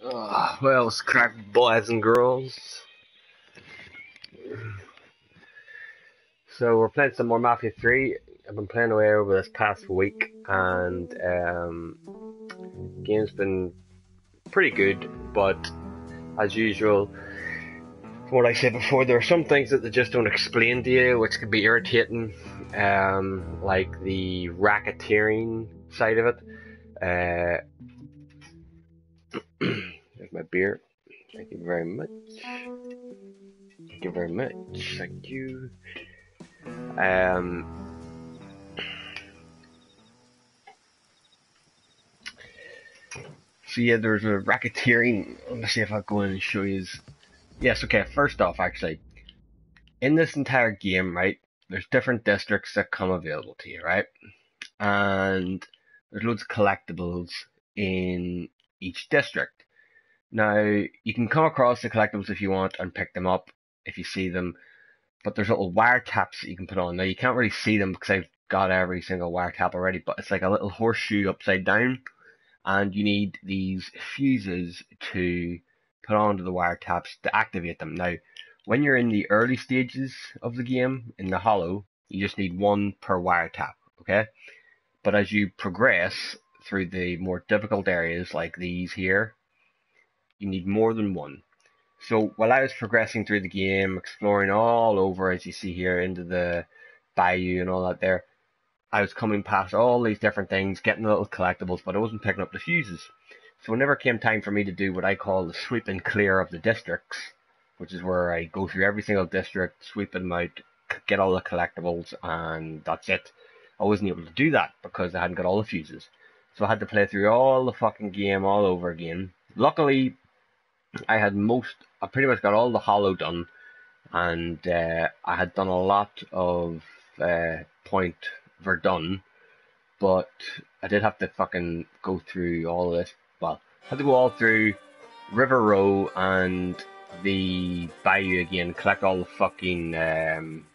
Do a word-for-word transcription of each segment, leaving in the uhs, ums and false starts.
Uh, well, it's crack boys and girls. So we're playing some more Mafia three. I've been playing away over this past week, and um, game's been pretty good. But as usual, from what I said before, there are some things that they just don't explain to you, which can be irritating. Um, like the racketeering side of it. Uh, there's my beer. Thank you very much. Thank you very much. Thank you. Um, so yeah, there's a racketeering. Let me see if I go in and show you. Yes, okay. First off, actually, in this entire game, right, there's different districts that come available to you, right, and there's loads of collectibles in each district. Now, you can come across the collectibles if you want and pick them up if you see them, but there's little wiretaps that you can put on. Now, you can't really see them because I've got every single wiretap already, but it's like a little horseshoe upside down, and you need these fuses to put onto the wiretaps to activate them. Now, when you're in the early stages of the game, in the hollow, you just need one per wiretap, okay? But as you progress through the more difficult areas like these here, you need more than one. So while I was progressing through the game, exploring all over, as you see here, into the bayou and all that there, I was coming past all these different things, getting little collectibles, but I wasn't picking up the fuses. So whenever it came time for me to do what I call the sweep and clear of the districts, which is where I go through every single district, sweep them out, get all the collectibles, and that's it. I wasn't able to do that because I hadn't got all the fuses. So I had to play through all the fucking game all over again. Luckily, I had most, I pretty much got all the hollow done, and uh, I had done a lot of uh, point Verdun, but I did have to fucking go through all of this. Well, I had to go all through River Row and the Bayou again, collect all the fucking um,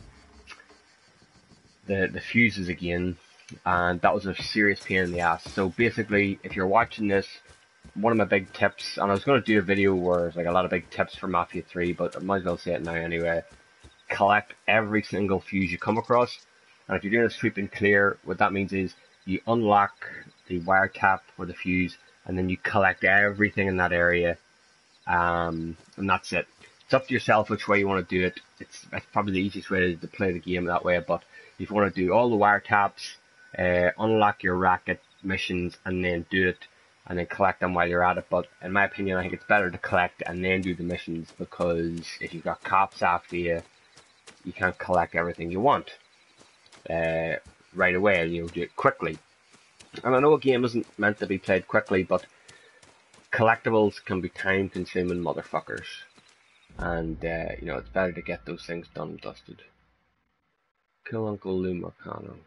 the the fuses again, and that was a serious pain in the ass. So basically, if you're watching this, one of my big tips, and I was going to do a video where it's like a lot of big tips for Mafia three, but I might as well say it now anyway. Collect every single fuse you come across. And if you're doing a sweep and clear, what that means is you unlock the wiretap or the fuse, and then you collect everything in that area, um, and that's it. It's up to yourself which way you want to do it. It's, it's probably the easiest way to, to play the game that way, but if you want to do all the wiretaps, uh, unlock your racket missions, and then do it, and then collect them while you're at it. But in my opinion, I think it's better to collect and then do the missions, because if you've got cops after you, you can't collect everything you want uh, right away. You know, do it quickly. And I know a game isn't meant to be played quickly, but collectibles can be time-consuming motherfuckers, and uh, you know, it's better to get those things done and dusted. Kill Uncle Lou Marcano.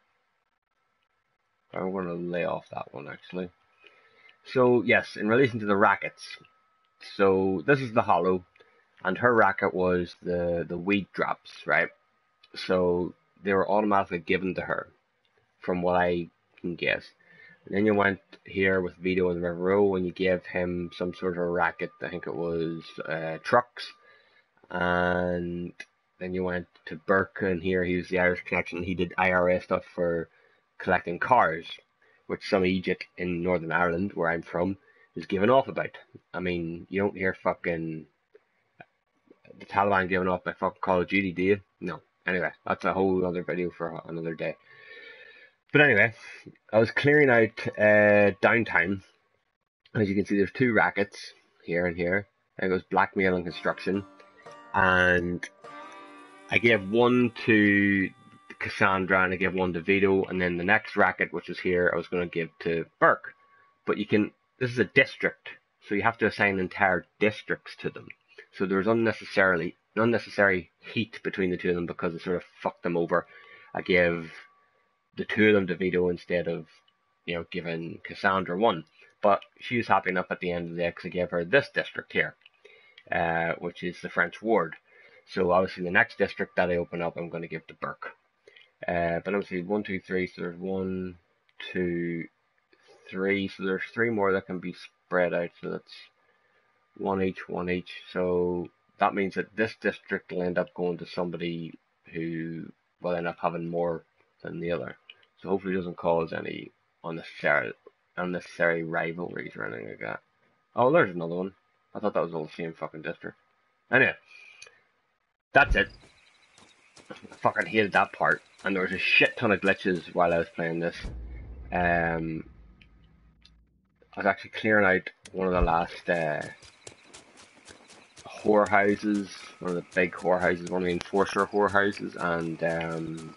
I'm going to lay off that one actually. So yes, in relation to the rackets, so this is the hollow, and her racket was the the weed drops, right? So they were automatically given to her, from what I can guess. And then you went here with Vito in the River Row, and you gave him some sort of racket. I think it was uh, trucks. And then you went to Burke, and here he was the Irish connection. He did I R A stuff for collecting cars, which some idiot in Northern Ireland, where I'm from, is giving off about. I mean, you don't hear fucking the Taliban giving off by fucking Call of Duty, do you? No. Anyway, that's a whole other video for another day. But anyway, I was clearing out uh, downtown. As you can see, there's two rackets here and here. I think it was blackmail and construction. And I gave one to Cassandra and I gave one to Vito. And then the next racket, which was here, I was going to give to Burke. But you can, this is a district, so you have to assign entire districts to them. So there's unnecessarily unnecessary heat between the two of them because it sort of fucked them over. I gave the two of them to Vito instead of, you know, giving Cassandra one. But she was happy enough at the end of the day because I gave her this district here, uh, which is the French ward. So obviously the next district that I open up, I'm going to give to Burke. Uh, but obviously one, two, three. So there's one, two, three. So there's three more that can be spread out, so that's one each, one each. So that means that this district will end up going to somebody who will end up having more than the other. So hopefully it doesn't cause any unnecessary, unnecessary rivalries or anything like that. Oh, there's another one. I thought that was all the same fucking district. Anyway, that's it. I fucking hated that part. And there was a shit ton of glitches while I was playing this. Um, I was actually clearing out one of the last uh, whorehouses, one of the big whorehouses, one of the enforcer whorehouses, and um,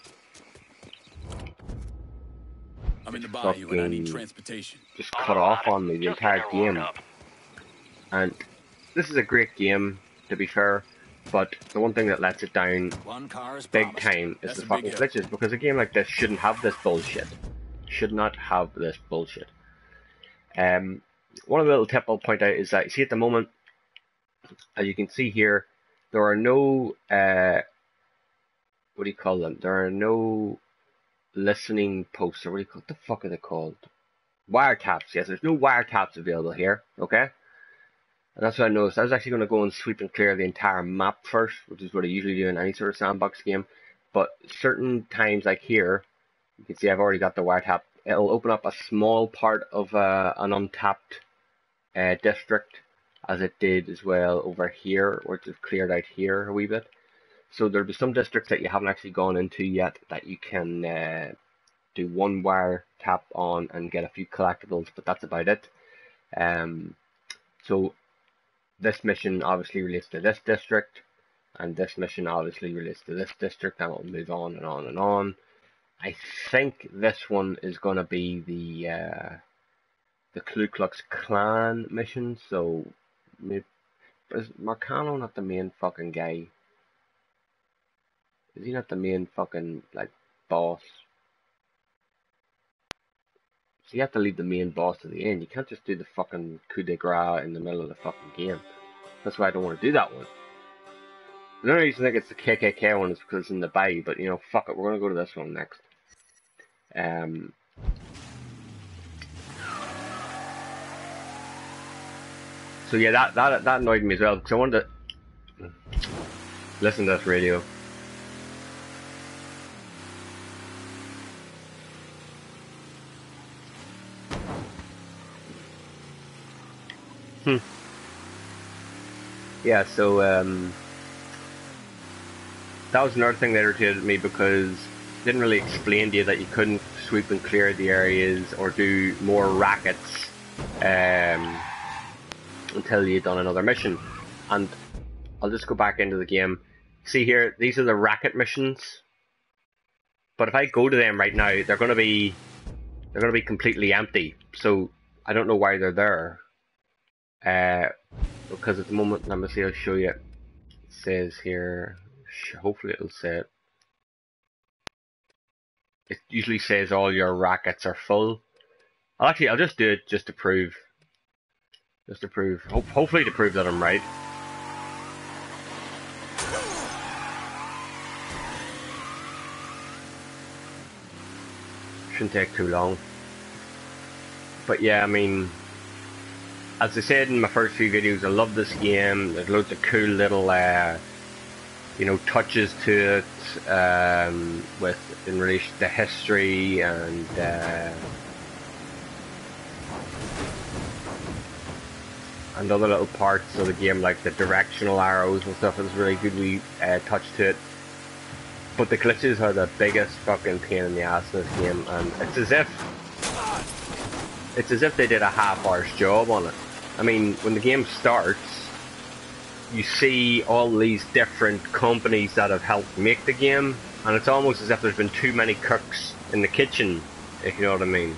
I'm in the bayou and I need transportation. Just cut off on me the entire game. And this is a great game, to be fair, but the one thing that lets it down big time is the fucking glitches, because a game like this shouldn't have this bullshit. Should not have this bullshit. Um, one little tip I'll point out is that, you see at the moment, as you can see here, there are no, uh, what do you call them? There are no listening posts, or what do you call, what the fuck are they called? Wiretaps, yes, there's no wiretaps available here, okay? And that's what I noticed. I was actually going to go and sweep and clear the entire map first, which is what I usually do in any sort of sandbox game. But certain times, like here, you can see I've already got the wiretap. It'll open up a small part of uh, an untapped uh, district, as it did as well over here, which is cleared out here a wee bit. So there'll be some districts that you haven't actually gone into yet that you can uh, do one wire tap on and get a few collectibles, but that's about it. Um, so this mission obviously relates to this district, and this mission obviously relates to this district, and it'll move on and on and on. I think this one is going to be the uh, the Ku Klux Klan mission, so maybe, is Marcano not the main fucking guy? Is he not the main fucking, like, boss? So you have to leave the main boss to the end. You can't just do the fucking coup de grace in the middle of the fucking game. That's why I don't want to do that one. The only reason I think it's the K K K one is because it's in the bay, but, you know, fuck it, we're going to go to this one next. Um... So yeah, that, that, that annoyed me as well, because I wanted to listen to this radio. Hmm. Yeah, so um, that was another thing that irritated me, because it didn't really explain to you that you couldn't sweep and clear the areas or do more rackets um, until you'd done another mission. And I'll just go back into the game. See here, these are the racket missions. But if I go to them right now, they're going to be they're going to be completely empty. So I don't know why they're there. Uh, because at the moment, let me see, I'll show you. It says here, hopefully it'll say it. It usually says all your rackets are full. I'll actually, I'll just do it just to prove, just to prove, hope, hopefully to prove that I'm right. Shouldn't take too long. But yeah, I mean, as I said in my first few videos, I love this game. There's loads of cool little, uh, you know, touches to it, um, with in relation to history and uh, and other little parts of the game, like the directional arrows and stuff. Is really good wee uh, touch to it. But the glitches are the biggest fucking pain in the ass in this game, and it's as if it's as if they did a half-hour's job on it. I mean, when the game starts, you see all these different companies that have helped make the game, and it's almost as if there's been too many cooks in the kitchen, if you know what I mean.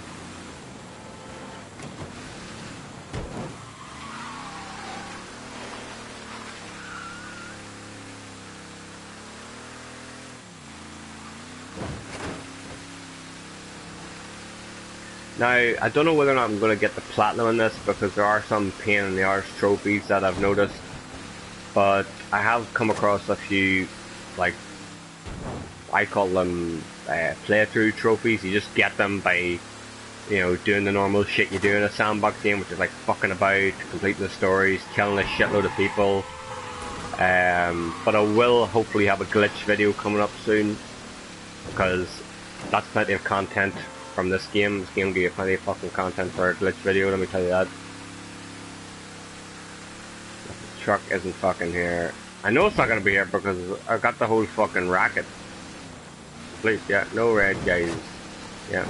Now, I don't know whether or not I'm going to get the platinum in this, because there are some pain in the arse trophies that I've noticed. But I have come across a few, like, I call them uh, playthrough trophies. You just get them by you know, doing the normal shit you do in a sandbox game, which is like fucking about, completing the stories, killing a shitload of people. Um, but I will hopefully have a glitch video coming up soon, because that's plenty of content from this game. This game will give you plenty of fucking content for a glitch video, let me tell you that. The truck isn't fucking here. I know it's not gonna be here because I got the whole fucking racket. Please, yeah, no red guys. Yeah.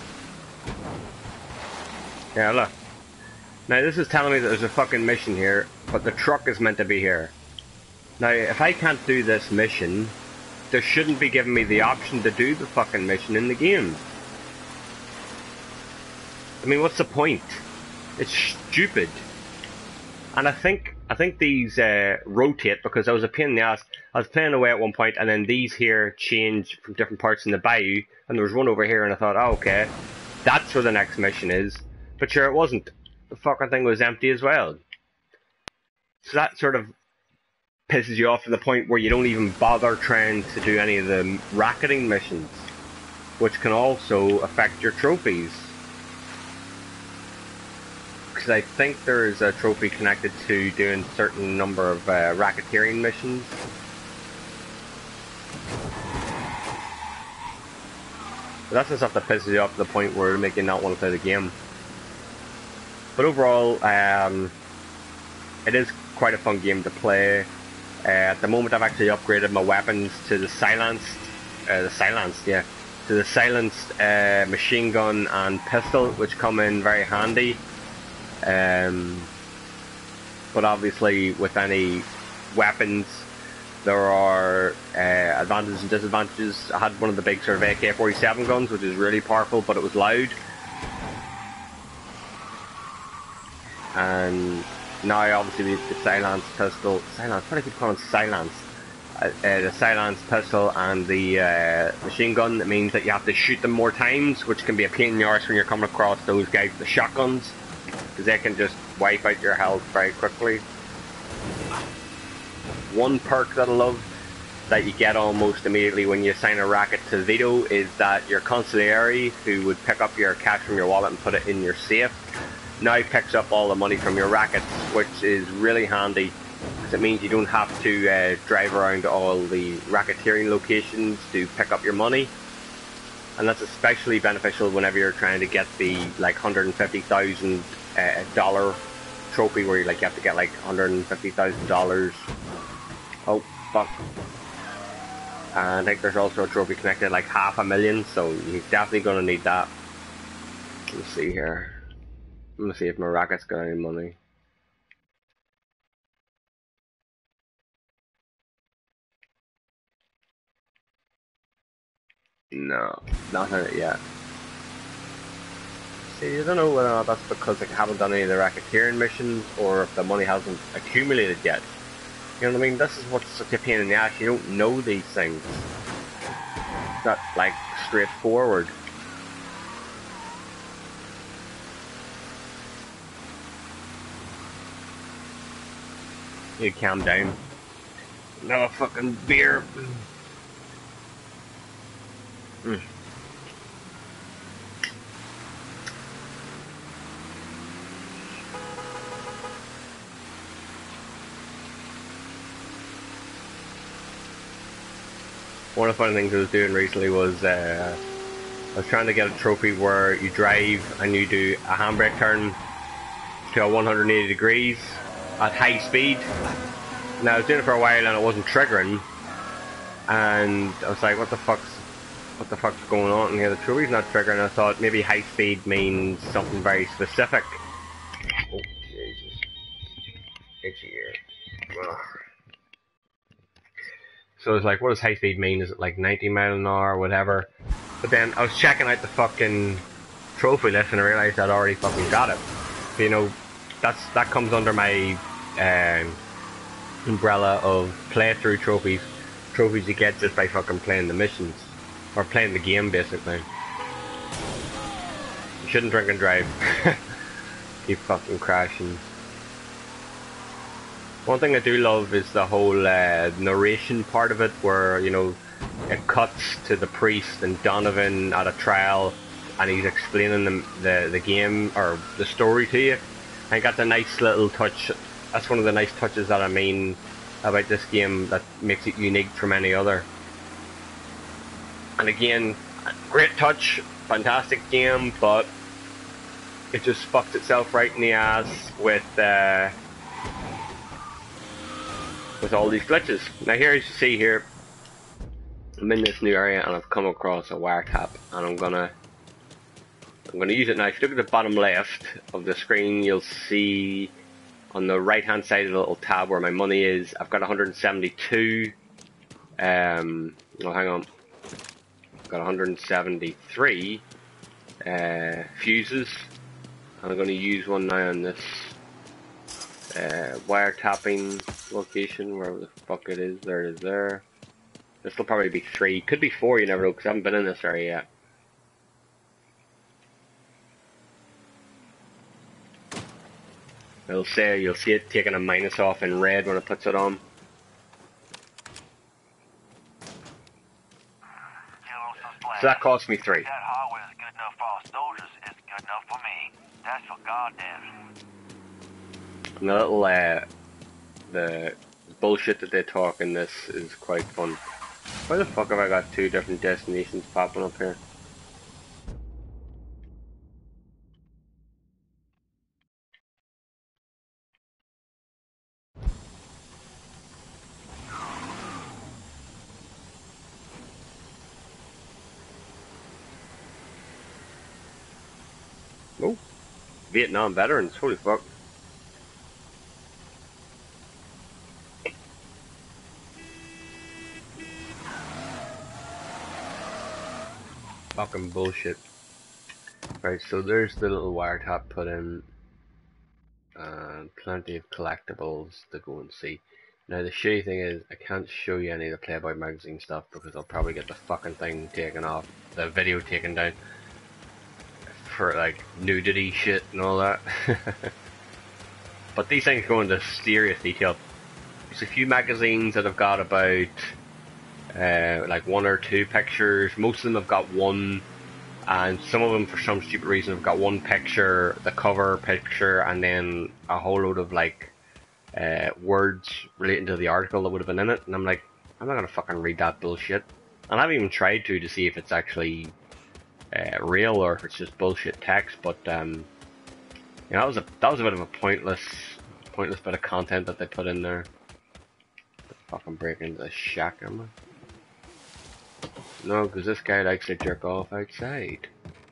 Yeah, look. Now this is telling me that there's a fucking mission here, but the truck is meant to be here. Now, if I can't do this mission, there shouldn't be giving me the option to do the fucking mission in the game. I mean, what's the point? It's stupid. And I think I think these uh, rotate, because I was a pain in the ass. I was playing away at one point, and then these here change from different parts in the bayou, and there was one over here, and I thought, oh, okay, that's where the next mission is. But sure, it wasn't. The fucking thing was empty as well. So that sort of pisses you off to the point where you don't even bother trying to do any of the racketing missions, which can also affect your trophies. Because I think there is a trophy connected to doing a certain number of uh, racketeering missions. But that's the stuff that pisses you off to the point where it'll make you not want to play the game. But overall, um, it is quite a fun game to play. Uh, at the moment, I've actually upgraded my weapons to the silenced, uh, the silenced, yeah, to the silenced uh, machine gun and pistol, which come in very handy. Um, but obviously, with any weapons, there are uh, advantages and disadvantages. I had one of the big sort of A K forty-seven guns, which is really powerful, but it was loud. And now, obviously, the silence pistol, silence, what do I keep calling silence? Uh, uh, the silence pistol and the uh, machine gun, it means that you have to shoot them more times, which can be a pain in the arse when you're coming across those guys with the shotguns, because they can just wipe out your health very quickly. One perk that I love, that you get almost immediately when you assign a racket to Vito, is that your consigliere, who would pick up your cash from your wallet and put it in your safe, now picks up all the money from your rackets, which is really handy, because it means you don't have to uh, drive around to all the racketeering locations to pick up your money. And that's especially beneficial whenever you're trying to get the like one hundred fifty thousand dollar uh, trophy, where you like you have to get like one hundred fifty thousand dollars. Oh fuck! And I think there's also a trophy connected like half a million, so you're definitely gonna need that. Let's see here. I'm gonna see if my racket's got any money. No, nothing yet. See, I don't know whether or not that's because I haven't done any of the racketeering missions, or if the money hasn't accumulated yet. You know what I mean? This is what's such a pain in the ass. You don't know these things. It's not like straightforward. You calm down. Another fucking beer. Mm. One of the funny things I was doing recently was uh, I was trying to get a trophy where you drive and you do a handbrake turn to a one hundred eighty degrees at high speed. Now I was doing it for a while and it wasn't triggering, and I was like, what the fuck's what the fuck's going on here? The trophy's not triggering. I thought maybe high speed means something very specific. Oh Jesus. Itchy ear. Ugh. So I was like, what does high speed mean? Is it like ninety mile an hour or whatever? But then I was checking out the fucking trophy list and I realised I'd already fucking got it. So, you know, that's that comes under my um, umbrella of playthrough trophies. Trophies you get just by fucking playing the missions. Or playing the game, basically. You shouldn't drink and drive. Keep fucking crashing. One thing I do love is the whole uh, narration part of it, where, you know, it cuts to the priest and Donovan at a trial, and he's explaining the, the, the game, or the story to you. I think that's a nice little touch. That's one of the nice touches that I mean about this game that makes it unique from any other. And again, great touch, fantastic game, but it just fucks itself right in the ass with uh, with all these glitches. Now here, as you see here, I'm in this new area and I've come across a wiretap, and I'm gonna I'm gonna use it now. If you look at the bottom left of the screen, you'll see on the right hand side of the little tab where my money is, I've got one hundred seventy-two. Um, oh, hang on. I've got one hundred seventy-three uh, fuses, and I'm going to use one now on this uh, wiretapping location, wherever the fuck it is. There it is there. This will probably be three, could be four, you never know, because I haven't been in this area yet. It'll say, you'll see it taking a minus off in red when it puts it on. So that cost me three. That hardware is good enough for our soldiers. It's good enough for me. That's for goddamn. And the little uh, the bullshit that they talk in this is quite fun. Why the fuck have I got two different destinations popping up here? Oh, Vietnam veterans, holy fuck. Fucking bullshit. Right, so there's the little wiretap put in. Uh, plenty of collectibles to go and see. Now the shitty thing is, I can't show you any of the Playboy magazine stuff because I'll probably get the fucking thing taken off, the video taken down. For like nudity shit and all that. But these things go into serious detail. There's a few magazines that have got about uh, like one or two pictures. Most of them have got one, and some of them for some stupid reason have got one picture, the cover picture, and then a whole load of like uh, words relating to the article that would have been in it. And I'm like, I'm not gonna fucking read that bullshit. And I've even tried to to see if it's actually Uh, real or if it's just bullshit text, but um, you know, that was a that was a bit of a pointless, pointless bit of content that they put in there. Fucking break into the shack, am I? No, because this guy likes to jerk off outside.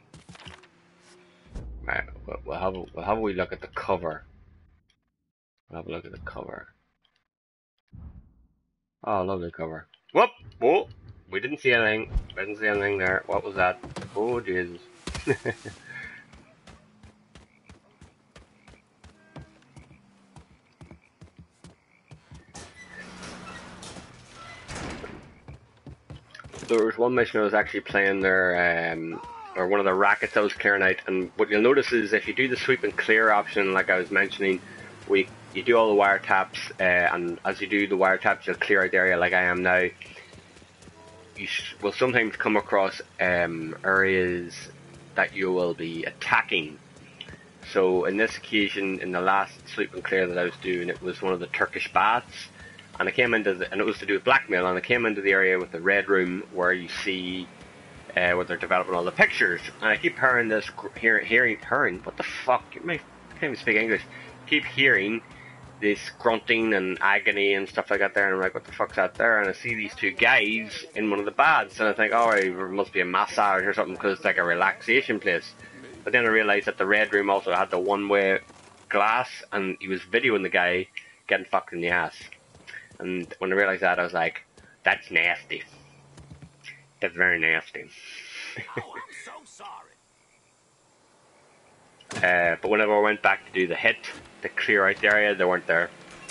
Right, we'll, we'll have a, we'll have a wee look at the cover. We'll have a look at the cover. Oh, lovely cover. Whoop! Whoa! We didn't see anything. We didn't see anything there. What was that? Oh, Jesus. There was one mission I was actually playing there, um, or one of the rackets I was clearing out, and what you'll notice is if you do the sweep and clear option, like I was mentioning, we you do all the wiretaps, uh, and as you do the wiretaps, you'll clear out the area like I am now. You will sometimes come across um, areas that you will be attacking. So in this occasion, in the last sweep and clear that I was doing, it was one of the Turkish baths, and I came into the, and it was to do with blackmail, and I came into the area with the red room where you see uh, where they're developing all the pictures, and I keep hearing this, hearing, hearing, hearing, what the fuck, I can't even speak English, keep hearing this grunting and agony and stuff like that there, and I'm like, what the fuck's that there? And I see these two guys in one of the baths, and I think, oh, it must be a massage or something, because it's like a relaxation place. But then I realised that the red room also had the one-way glass, and he was videoing the guy getting fucked in the ass. And when I realised that, I was like, that's nasty. That's very nasty. Oh, I'm so sorry. uh, but whenever I went back to do the hit, to clear out the area, they weren't there.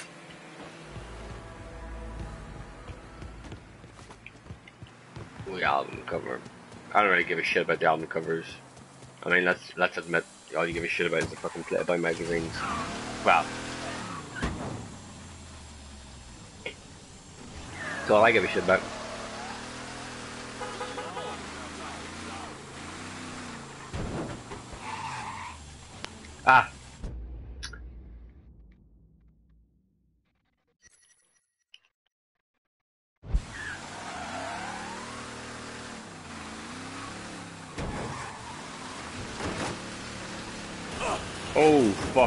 The album cover. I don't really give a shit about the album covers. I mean, let's let's admit, all you give a shit about is the fucking Playboy magazines. Well, that's all I give a shit about. Ah. Oh, fuck.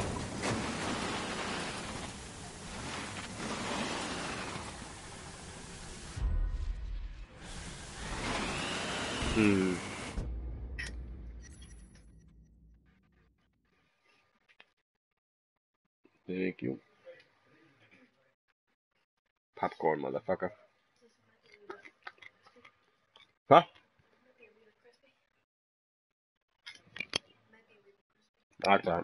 Hmm. Thank you. Popcorn, motherfucker. Huh? That's that.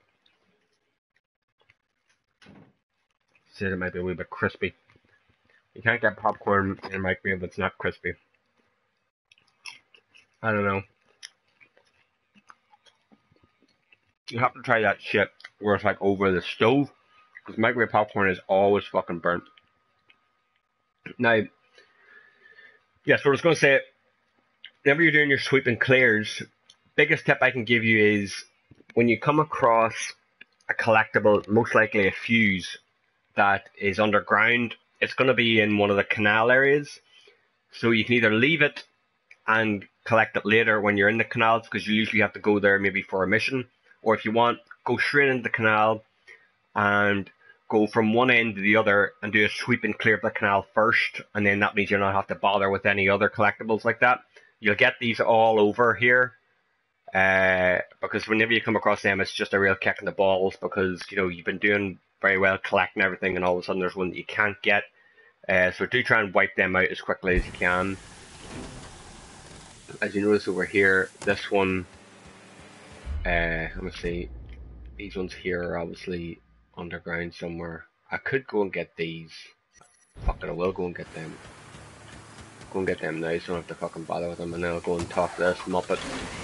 Said it might be a wee bit crispy. You can't get popcorn in a microwave that's not crispy. I don't know. You have to try that shit where it's like over the stove. Because microwave popcorn is always fucking burnt. Now, yeah, so I was going to say, whenever you're doing your sweep and clears, biggest tip I can give you is when you come across a collectible, most likely a fuse, that is underground, it's going to be in one of the canal areas. So you can either leave it and collect it later when you're in the canals, because you usually have to go there maybe for a mission, or if you want, go straight into the canal and go from one end to the other and do a sweep and clear of the canal first, and then that means you don't have to bother with any other collectibles like that. You'll get these all over here, uh, because whenever you come across them, it's just a real kick in the balls, because you know you've been doing very well collecting everything, and all of a sudden there's one that you can't get. Uh, so do try and wipe them out as quickly as you can. As you notice over here, this one, uh, let me see, these ones here are obviously underground somewhere. I could go and get these. Fuck it, I will go and get them. Go and get them now, so I don't have to fucking bother with them, and then I'll go and talk to this muppet.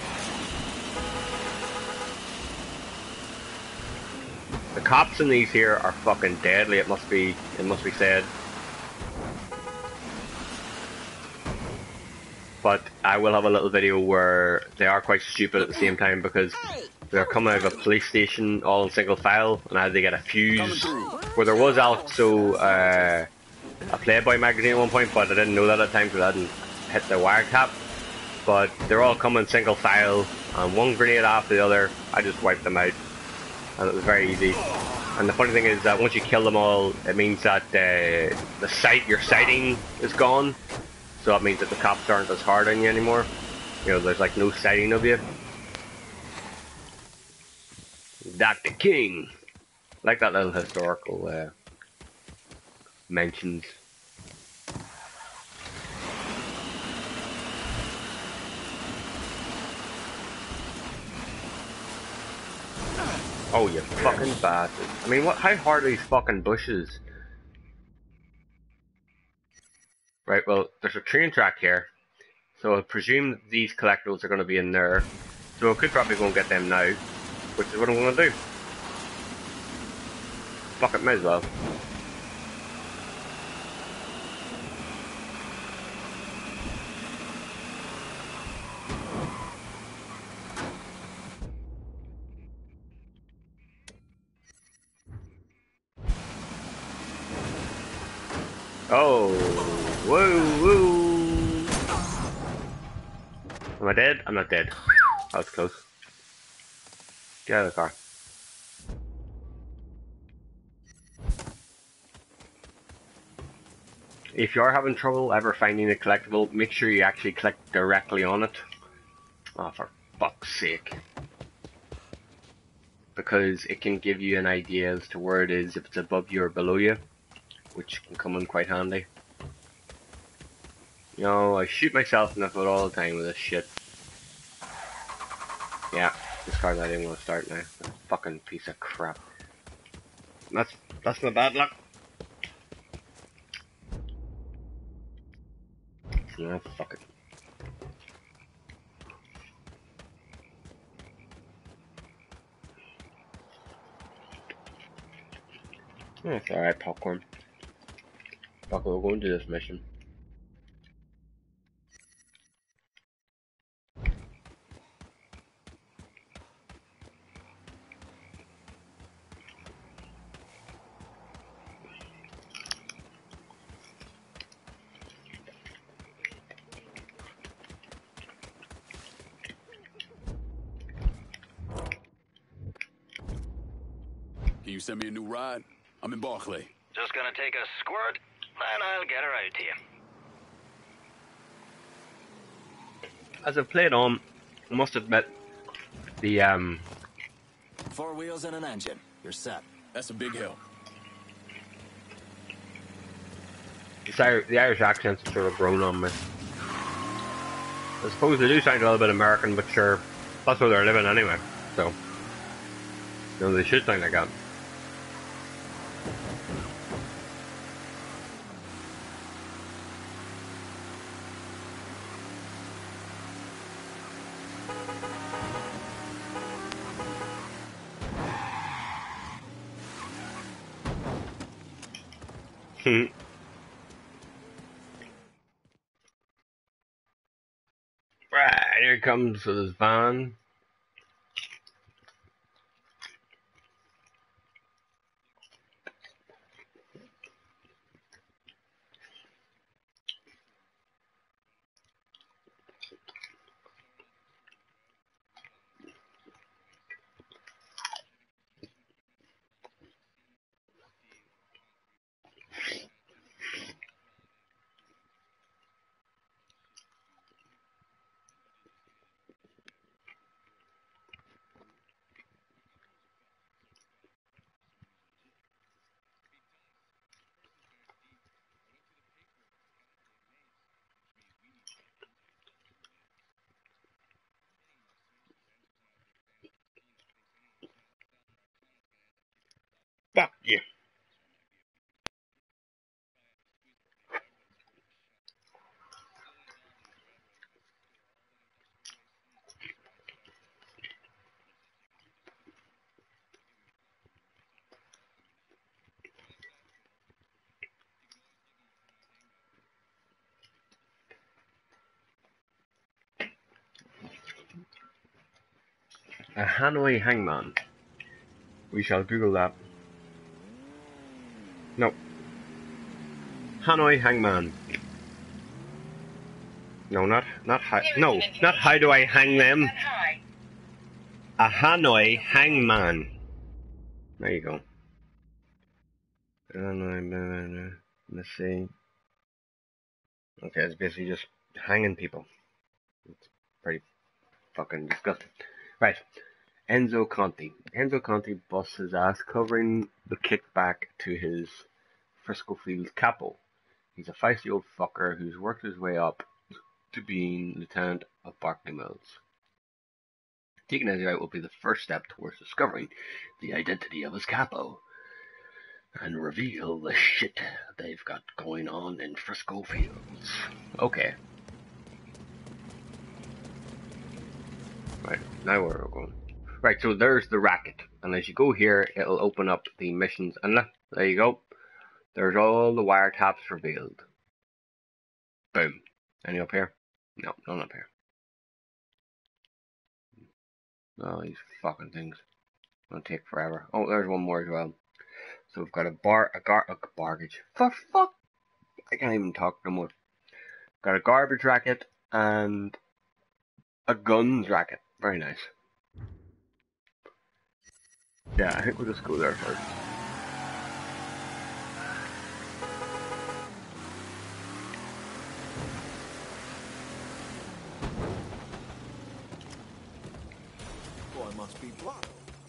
The cops in these here are fucking deadly, it must be, it must be said. But I will have a little video where they are quite stupid at the same time, because they're coming out of a police station all in single file, and I had to get a fuse. Where there was also uh, a Playboy magazine at one point, but I didn't know that at the time because I hadn't hit the wiretap. But they're all coming single file, and one grenade after the other. I just wiped them out, and it was very easy. And the funny thing is that once you kill them all, it means that uh, the sight, your sighting is gone. So that means that the cops aren't as hard on you anymore. You know, there's like no sighting of you. Doctor King! I like that little historical uh, mentions. Oh, you fucking bastard. I mean, what? How hard are these fucking bushes? Right, well, there's a train track here. So I presume these collectibles are going to be in there. So I could probably go and get them now. Which is what I'm going to do. Fuck it, might as well. Oh, whoa, whoa. Am I dead? I'm not dead. That was close. Get out of the car. If you are having trouble ever finding a collectible, make sure you actually click directly on it. Oh, for fuck's sake. Because it can give you an idea as to where it is, if it's above you or below you, which can come in quite handy. You know, I shoot myself in the foot all the time with this shit. Yeah, this car not even gonna start now. A fucking piece of crap. That's that's my bad luck. Yeah, fuck it. Yeah, it's alright, popcorn. Fuck it, we're going to do this mission. Can you send me a new ride? I'm in Barclay. Just gonna take a squirt, then I'll get her out to you. As I've played on, I must admit, the, um... Four wheels and an engine. You're set. That's a big help. The, the Irish accents have sort of grown on me. I suppose they do sound a little bit American, but sure, that's where they're living anyway, so... You know, they should sound like that. Hmm. Right, here comes this van. Fuck you. A Hanoi hangman. We shall Google that. No. Hanoi hangman. No, not not how. No, not how do I hang them. A Hanoi hangman. There you go. Let's see. Okay, it's basically just hanging people. It's pretty fucking disgusting. Right. Enzo Conti. Enzo Conti busts his ass covering the kickback to his Frisco Fields capo. He's a feisty old fucker who's worked his way up to being lieutenant of Barclay Mills. Taking Enzo out will be the first step towards discovering the identity of his capo and reveal the shit they've got going on in Frisco Fields. Okay. Right, now where are we going? Right, so there's the racket, and as you go here, it'll open up the missions, and look, there you go. There's all the wiretaps revealed. Boom. Any up here? No, none up here. Oh, these fucking things. Gonna take forever. Oh, there's one more as well. So we've got a bar, a gar, a garbage. For fuck! I can't even talk no more. Got a garbage racket and a guns racket. Very nice. Yeah, I think we'll just go there first. Boy, must be blocked.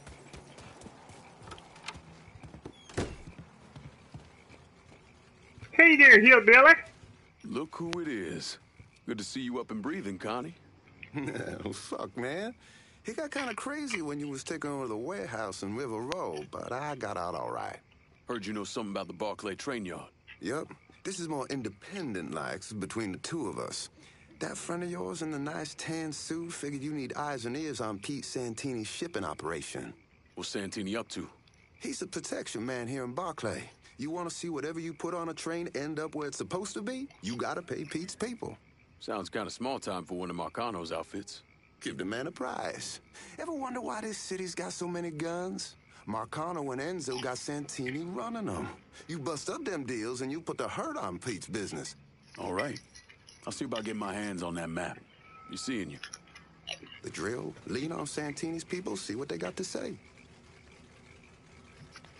Hey there, hillbilly! Look who it is. Good to see you up and breathing, Connie. Oh, fuck, man. It got kind of crazy when you was taking over the warehouse in River Road, but I got out all right. Heard you know something about the Barclay train yard. Yep. This is more independent-like between the two of us. That friend of yours in the nice tan suit figured you need eyes and ears on Pete Santini's shipping operation. What's Santini up to? He's a protection man here in Barclay. You want to see whatever you put on a train end up where it's supposed to be? You gotta pay Pete's people. Sounds kind of small time for one of Marcano's outfits. Give the man a prize. Ever wonder why this city's got so many guns? Marcano and Enzo got Santini running them. You bust up them deals and you put the hurt on Pete's business. All right. I'll see about getting my hands on that map. Be seeing you. The drill, lean on Santini's people, see what they got to say.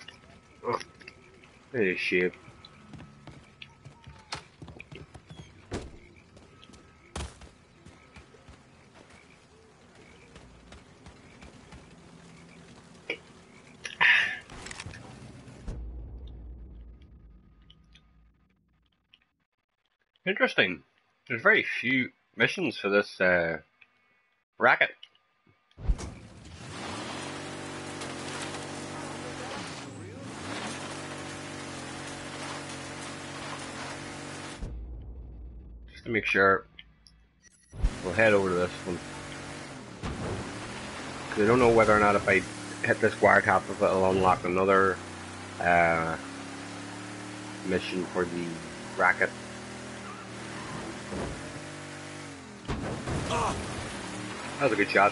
Oh, it is shape. Interesting. There's very few missions for this uh, racket. Just to make sure, we'll head over to this one. Because I don't know whether or not if I hit this wiretap, if it'll unlock another uh, mission for the racket. That was a good shot.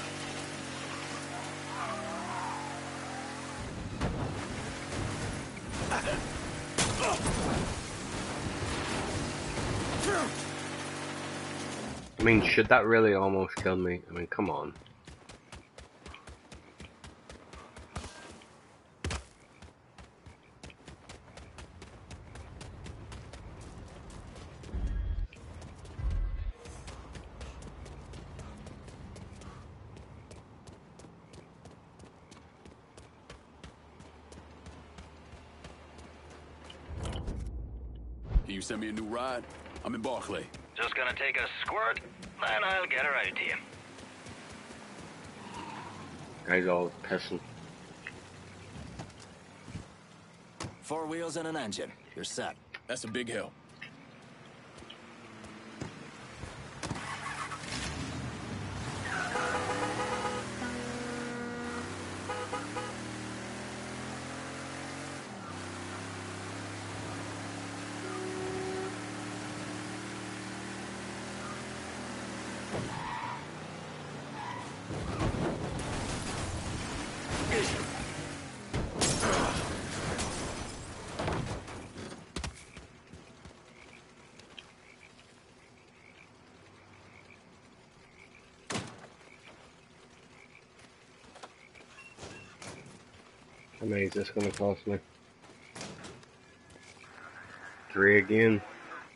I mean, should that really almost kill me? I mean, come on. Can you send me a new ride? I'm in Barclay. Just gonna take a squirt, then I'll get her out to you. Guy's all pissing. Four wheels and an engine. You're set. That's a big help. How many is this going to cost me? Three again.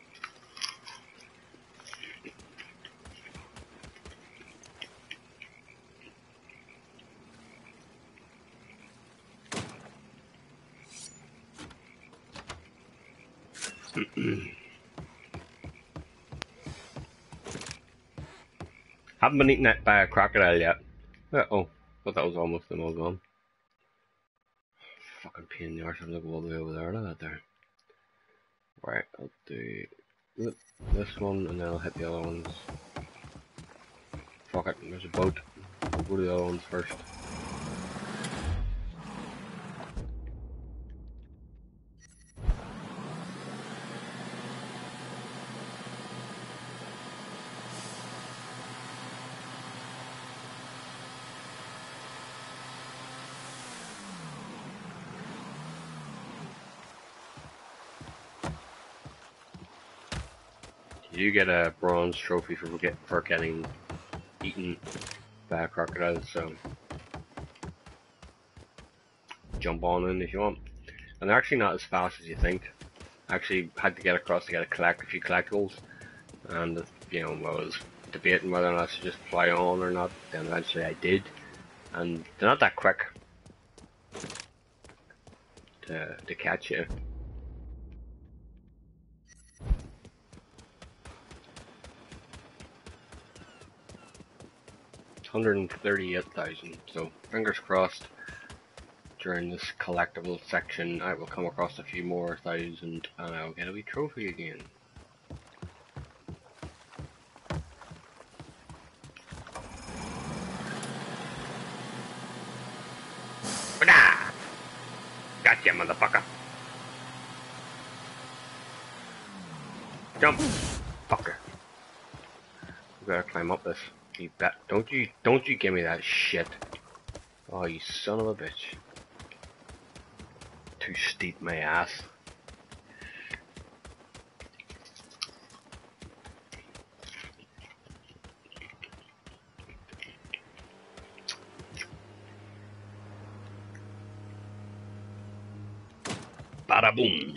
Haven't been eaten at by a crocodile yet. Uh oh, thought that was almost them all gone. Fucking pain in the arse, I'm gonna go all the way over there. Look at that there. Right, I'll do this one and then I'll hit the other ones. Fuck it, there's a boat. I'll go to the other ones first. You get a bronze trophy for get for getting eaten by a crocodile, so jump on in if you want. And they're actually not as fast as you think. I actually had to get across to get a collect a few collectibles, and you know I was debating whether or not I should just fly on or not. Then eventually I did, and they're not that quick to to catch you. one hundred thirty-eight thousand, so fingers crossed during this collectible section I will come across a few more thousand and I'll get a wee trophy again. Ba-da! Gotcha, motherfucker! Jump! Fucker. We gotta climb up this. You bet. Don't you, don't you give me that shit. Oh, you son of a bitch. Too steep, my ass. Bada boom.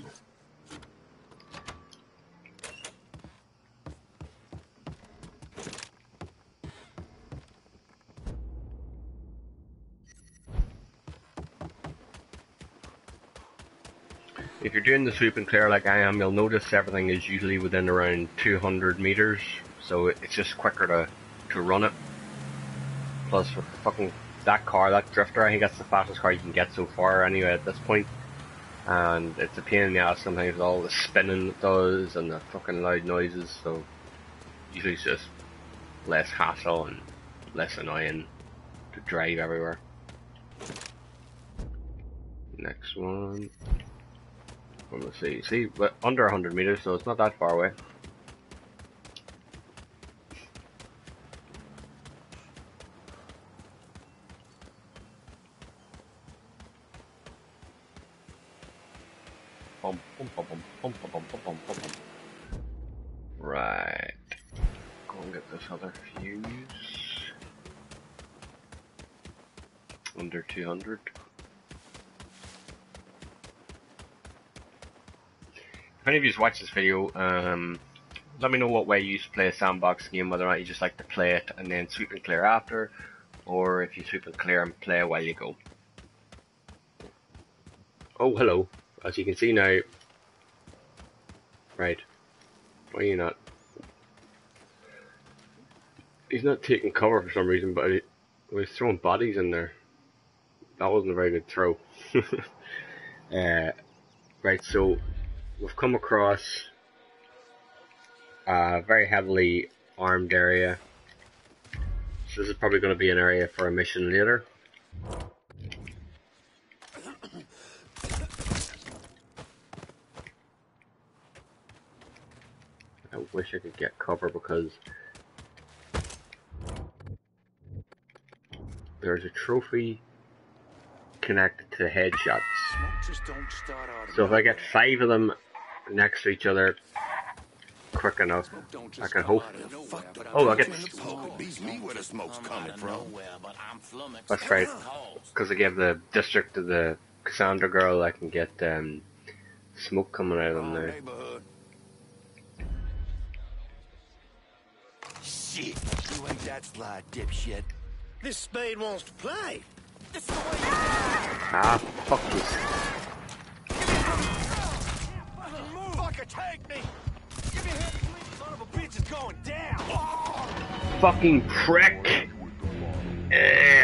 If you're doing the sweep and clear like I am, you'll notice everything is usually within around two hundred meters, so it's just quicker to, to run it. Plus, with the fucking, that car, that drifter, I think that's the fastest car you can get so far anyway at this point. And it's a pain in the ass sometimes with all the spinning it does and the fucking loud noises, so usually it's just less hassle and less annoying to drive everywhere. Next one. Let's see, see, but under one hundred meters, so it's not that far away. Bum, bum, bum, bum, bum, bum, bum, bum, bum, bum. Right. Go and get this other fuse. Under two hundred. If any of you watch this video, um, let me know what way you used to play a sandbox game, whether or not you just like to play it and then sweep and clear after, or if you sweep and clear and play while you go. Oh, hello. As you can see now, right, why are you not? He's not taking cover for some reason, but he was throwing bodies in there. That wasn't a very good throw. uh, right, so we've come across a very heavily armed area. So this is probably going to be an area for a mission later. I wish I could get cover because there's a trophy connected to headshots. So if I get five of them next to each other quick enough, I can hope. Oh, I get. That's right. Because I gave the district to the Cassandra girl, I can get um, smoke coming out of them now. Shit, you ain't that sly, dipshit. This Spade wants to play. This is the way. Ah, fuck you. Fucker, take me. Give me a hand, please. Son of a bitch is going down. Oh. Fucking prick. Eh.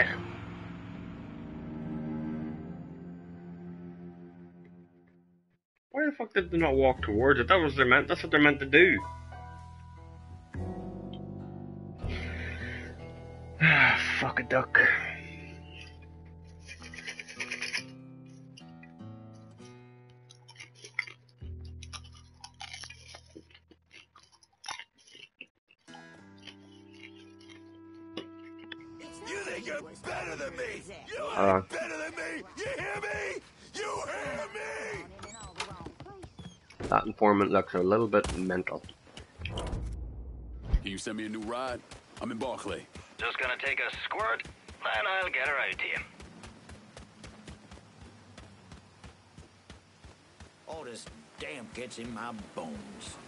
Why the fuck did they not walk towards it? That was their meant. That's what they're meant to do. Ah, fuck a duck. You think you're better than me? You ain't Uh, better than me. You hear me? You hear me? that informant looks a little bit mental. Can you send me a new ride? I'm in Barclay. Just gonna take a squirt, then I'll get her out to you. All this damn gets in my bones.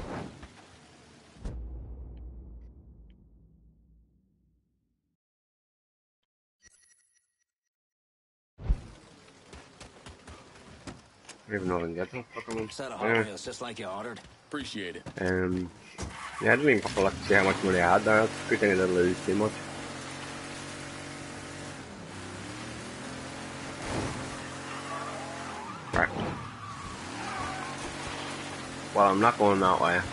I don't even know if I can get them. Fucking ones. Set of Yeah. hot wheels just like you ordered. Appreciate it. Um, yeah, I didn't even fucking look to see how much money I had there. That's a good thing I didn't lose too much. Right. Well, I'm not going that way.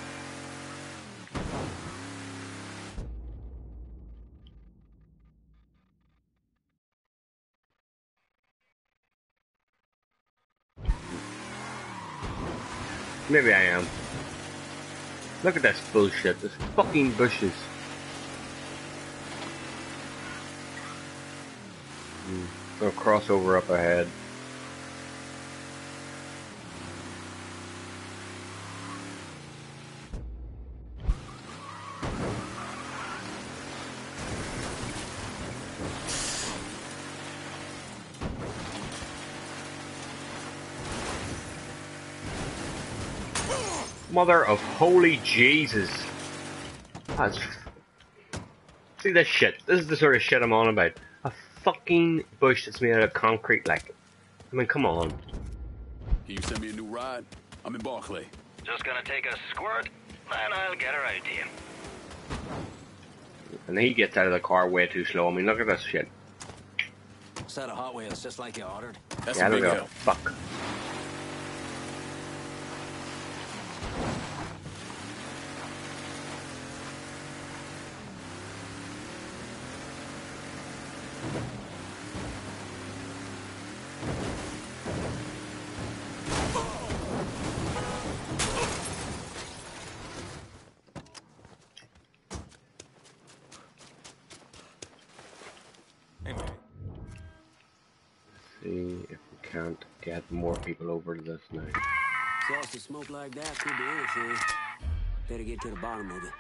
Maybe I am. Look at this bullshit. This fucking bushes. Hmm. So crossover up ahead. Mother of holy Jesus. That's... See this shit. This is the sort of shit I'm on about. A fucking bush that's made out of concrete, like. I mean, come on. Can you send me a new ride? I'm in Barclay. Just gonna take a squirt, and I'll get her out to you. And he gets out of the car way too slow. I mean, look at this shit. Set of Hot Wheels, just like you ordered. That's Yeah, a look big at help. fuck. Hey, man. See if we can't get more people over to this now. Sauce of smoke like that could be anything. Better get to the bottom of it.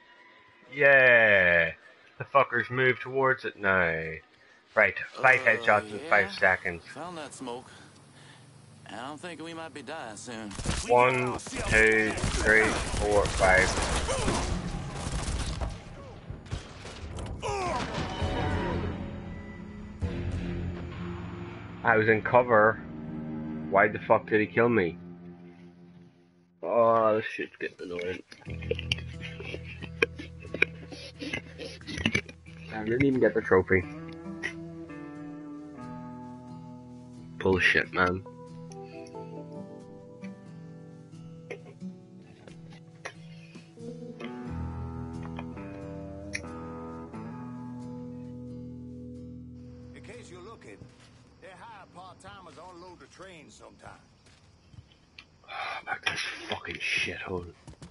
Yeah! The fuckers move towards it now. Right, five Uh, headshots in yeah. five seconds. Found that smoke. I'm thinking we might be dying soon. One, two, three, four, five. I was in cover. Why the fuck did he kill me? Oh, this shit's getting annoying. I didn't even get the trophy. Bullshit, man. In case you're looking, they hire part-timers on load the train sometime. Oh, back to this fucking shithole.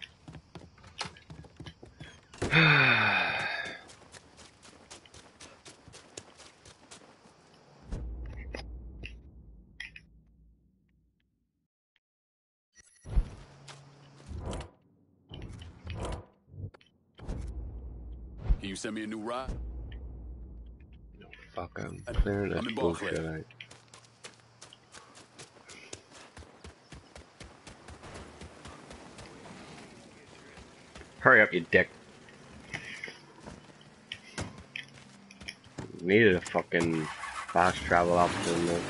Can you send me a new ride? No, fuck, I'm clearing this I'm in bullshit Barclay. out. Hurry up, you dick. Needed a fucking fast travel option though.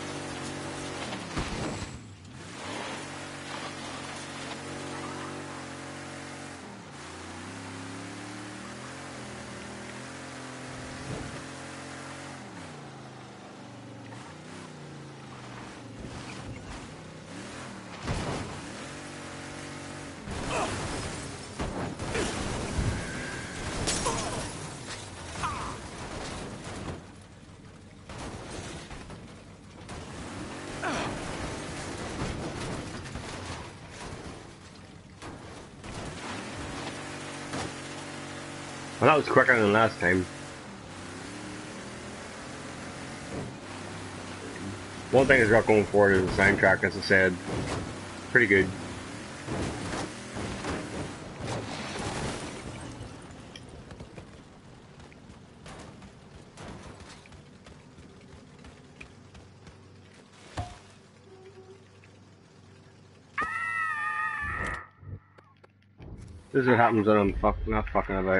Well, that was quicker than last time. One thing it's got going for it is the soundtrack, as I said. Pretty good. This is what happens when I'm fuck not fucking about.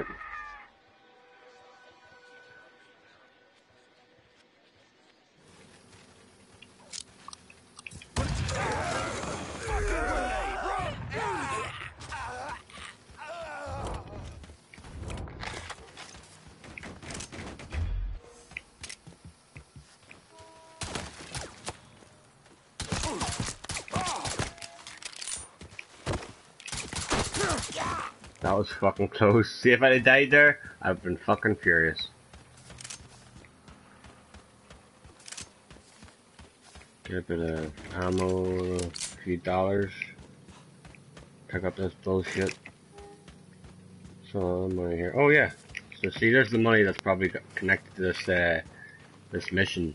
That was fucking close. See, if I had died there, I've been fucking furious. Get a bit of ammo, a few dollars. Pick up this bullshit. So money here. Oh yeah. So see, there's the money that's probably connected to this uh, this mission.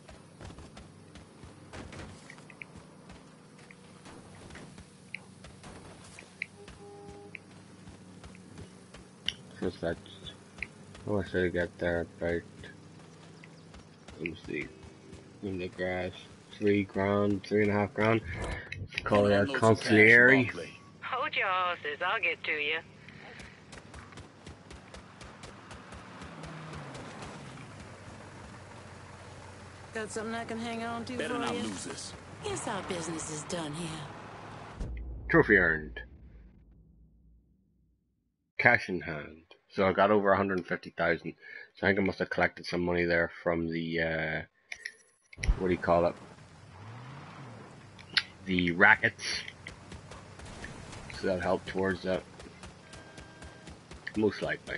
What's that? Oh, I should get there about. Let me see. In the grass, three grand, three and a half grand. Let's call it a Unload some cash in consigliere. Barclay. Oh, with your horses. I'll get to you. Got something I can hang on to Better for not you? lose this. Guess our business is done here. Trophy earned. Cash in hand. So I got over one hundred fifty thousand. So I think I must have collected some money there from the, uh, what do you call it? The rackets. So that helped towards that. Most likely.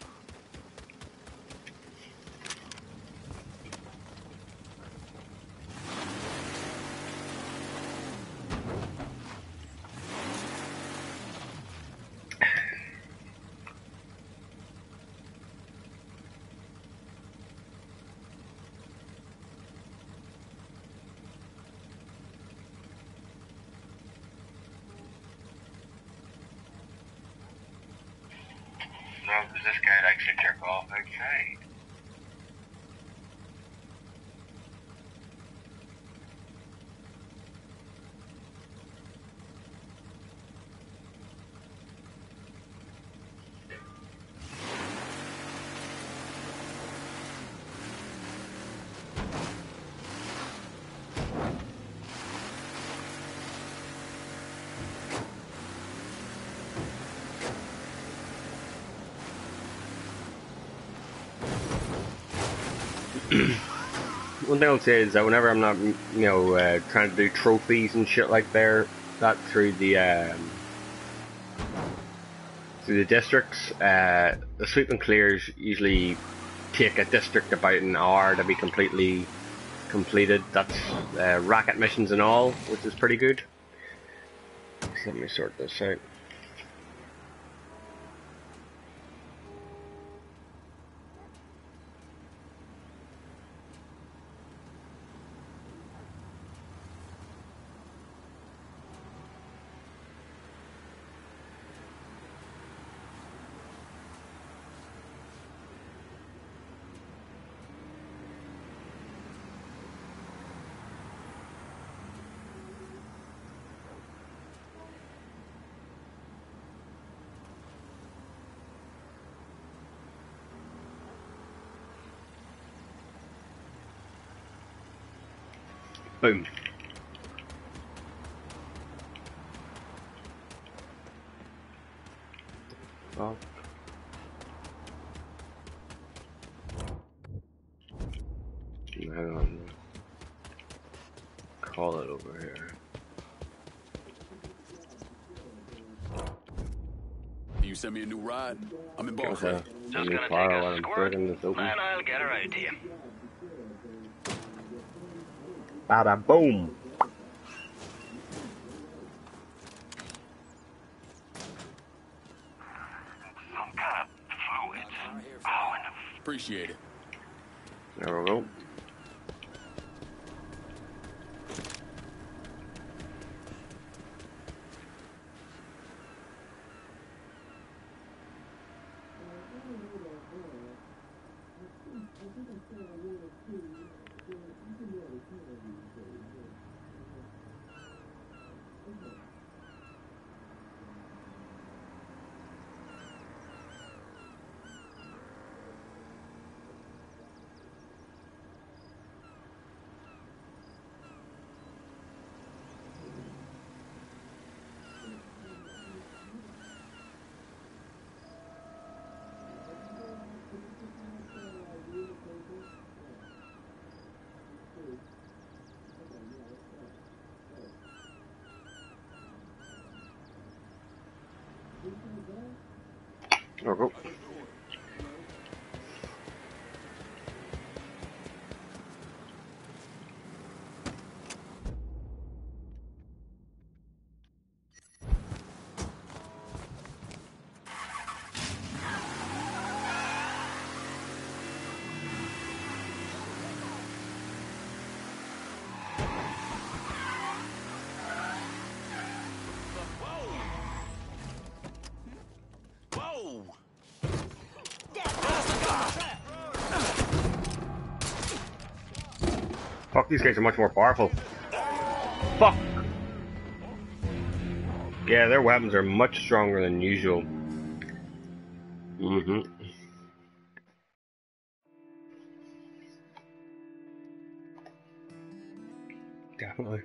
No, because this guy likes to jerk off outside. One thing I'll say is that whenever I'm not, you know, uh, trying to do trophies and shit like there, that through the um, through the districts, uh, the sweep and clears usually take a district about an hour to be completely completed. That's uh, racket missions and all, which is pretty good. So let me sort this out. Boom. Oh. Hang on. Call it over here. You send me a new ride? I'm in Just Barclay. a, a Just new gonna car take while a I'm squirt, friggin' this open. and I'll get her out to you. Bada boom! Some kind of fluids. Oh, and the Appreciate it. There we go. There we go. Whoa! Fuck, these guys are much more powerful. Fuck! Yeah, their weapons are much stronger than usual. Mm-hmm. Definitely.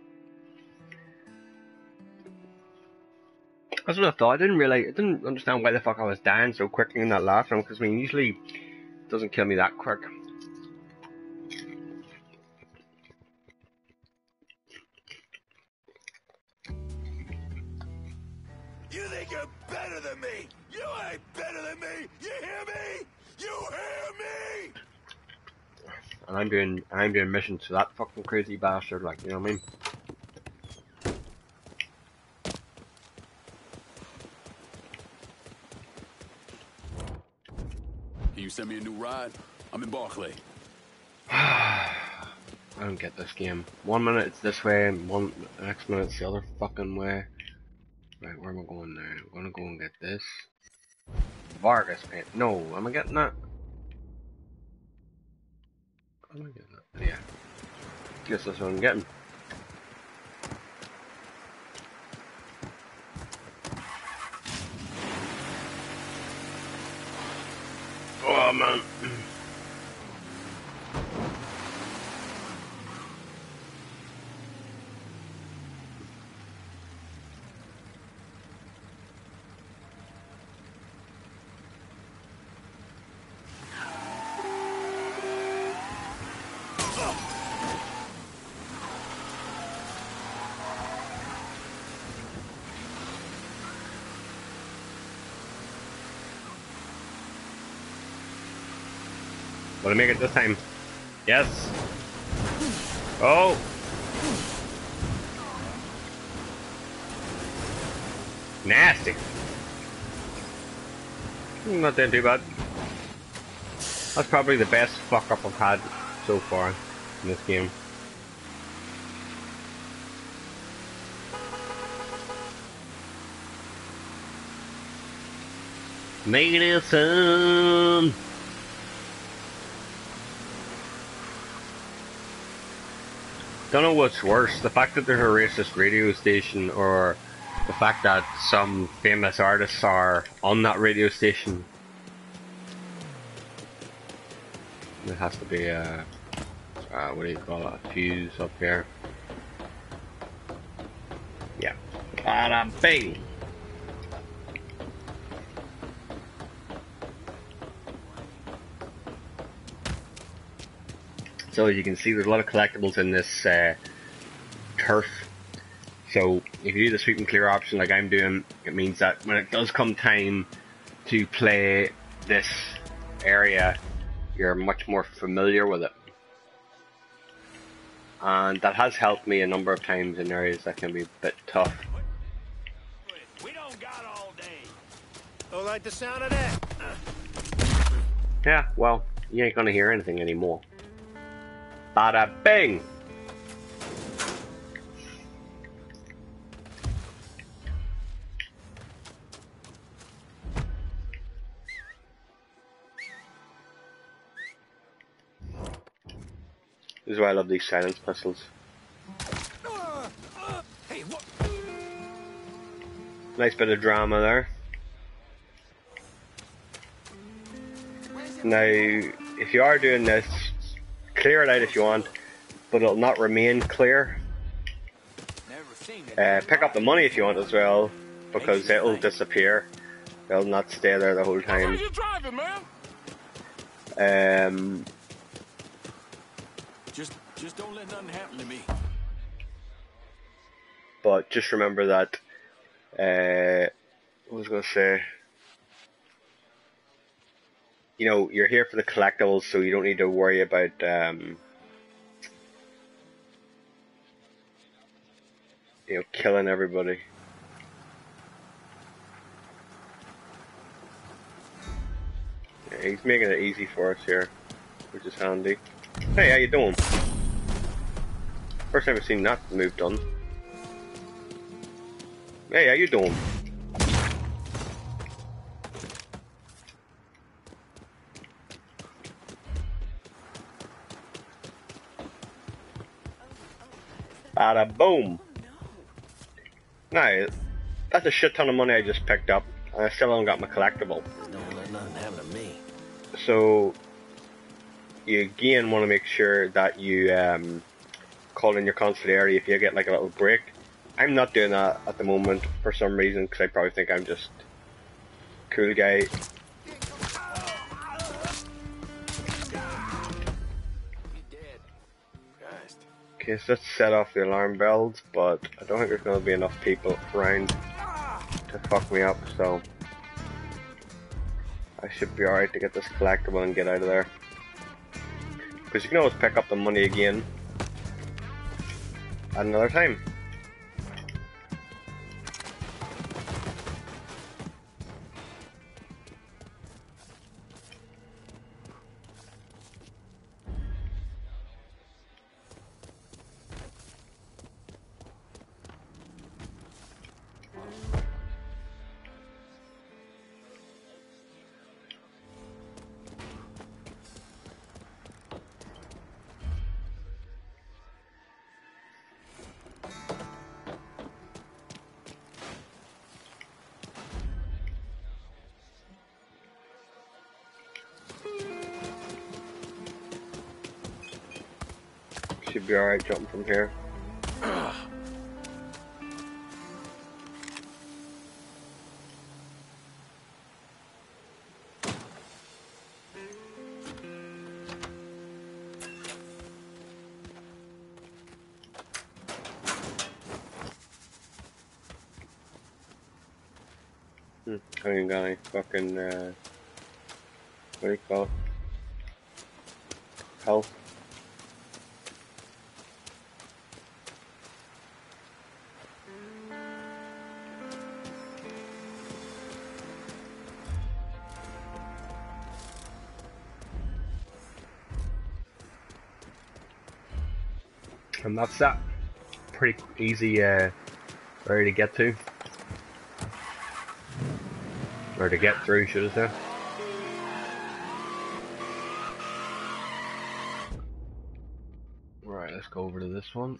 That's what I thought. I didn't really, I didn't understand why the fuck I was dying so quickly in that last one, because I mean, usually it doesn't kill me that quick. You think you're better than me? You ain't better than me! You hear me? You hear me? And I'm doing, I'm doing missions to that fucking crazy bastard, like, you know what I mean? Can you send me a new ride? I'm in Barclay. I don't get this game. One minute it's this way, and one the next minute it's the other fucking way. Right, where am I going now? I'm gonna go and get this. Vargas paint. No, am I getting that? Am I getting that? Yeah. Guess that's what I'm getting. Oh man. Will I make it this time? Yes. Oh. Nasty. Not doing too bad. That's probably the best fuck up I've had so far in this game. Make it son. Don't know what's worse, the fact that there's a racist radio station, or the fact that some famous artists are on that radio station. There has to be a, uh, what do you call it, a fuse up here. Yeah. Bada bing! So as you can see, there's a lot of collectibles in this uh, turf. So if you do the sweep and clear option like I'm doing, it means that when it does come time to play this area, you're much more familiar with it. And that has helped me a number of times in areas that can be a bit tough. We don't got all day. Don't like the sound of that? Yeah, well, you ain't gonna hear anything anymore. Bada bing! This is why I love these silence pistols. Hey, what? Nice bit of drama there. Now, if you are doing this, clear it out if you want, but it'll not remain clear. Uh, pick up the money if you want as well, because it'll disappear. It'll not stay there the whole time. Where you driving, man? Um, Just, just don't let nothing happen to me. but just remember that, uh, what was I going to say? You know, you're here for the collectibles, so you don't need to worry about, um, you know, killing everybody. Yeah, he's making it easy for us here, which is handy. Hey, how you doing? First time I've seen that move done. Hey, how you doing? Bada boom. Now, That's a shit ton of money I just picked up, and I still haven't got my collectible. Don't let nothing happen to me. So, you again want to make sure that you um, call in your consigliere if you get like a little break. I'm not doing that at the moment for some reason, because I probably think I'm just a cool guy. Okay, so let's set off the alarm bells, but I don't think there's going to be enough people around to fuck me up, so I should be alright to get this collectible and get out of there. Because you can always pick up the money again at another time. Should be alright jumping from here. Hmm, I ain't got any fucking, uh, what do you call it? Health. And that's that. Pretty easy, uh, area to get to. Or to get through, should I say. Right, let's go over to this one.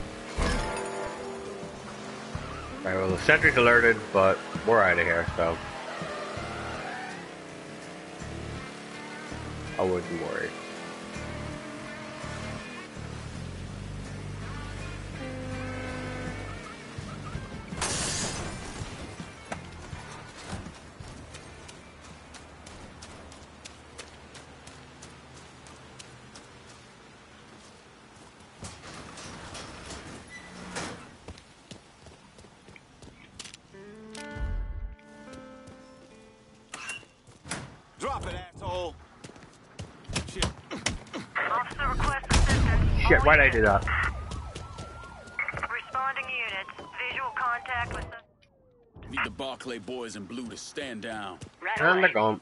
Right, well the sentry's alerted, but we're out of here, so I wouldn't worry. Drop it, asshole. Shit. Officer requests assistance. Shit, why'd I do that? Responding units. Visual contact with the... Need the Barclay boys in blue to stand down. Right And away. they're gone.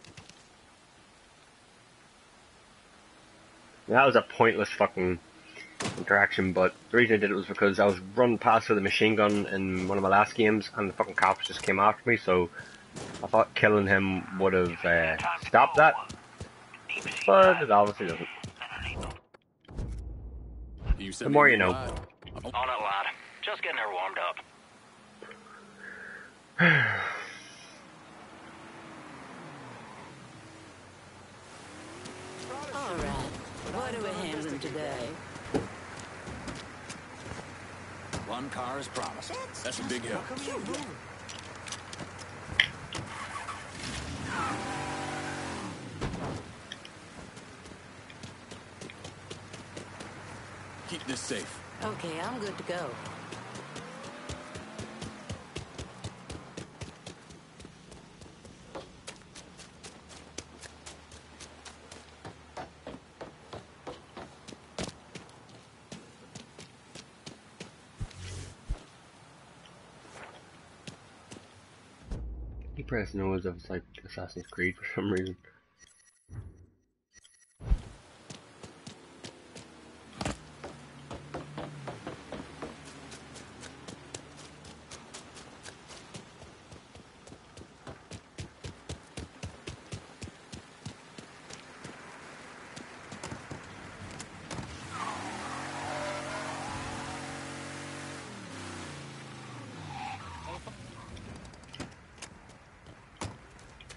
That was a pointless fucking interaction, but the reason I did it was because I was running past with a machine gun in one of my last games, and the fucking cops just came after me, so I thought killing him would have uh, stopped that, but it obviously doesn't. You The more you know. On it, lad. Just getting her warmed up. All right. What are we handling today? One car is promised. That's a big help. Keep this safe. Okay, I'm good to go. You press no as if it's like Assassin's Creed for some reason.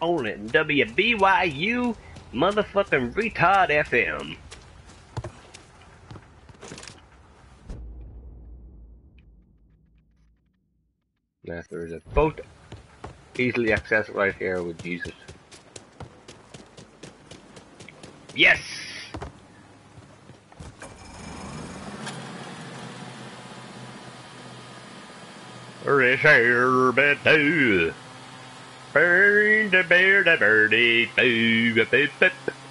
on it. W B Y U motherfucking retard F M. Now, if there is a boat easily accessible right here, I would use it. Yes! This here bit too. Burn the bear the birdie boo bip bip.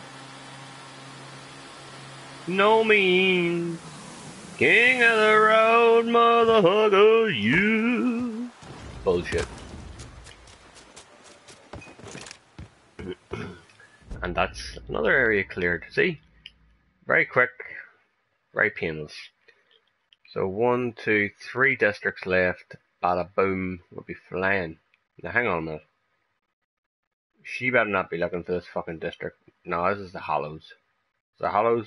No mean king of the road, motherfucker, you. Bullshit. And that's another area cleared. See? Very quick, very painless. So one, two, three districts left. Bada boom, we'll be flying. Now hang on a minute. She better not be looking for this fucking district. No, this is the Hollows. Is the Hollows?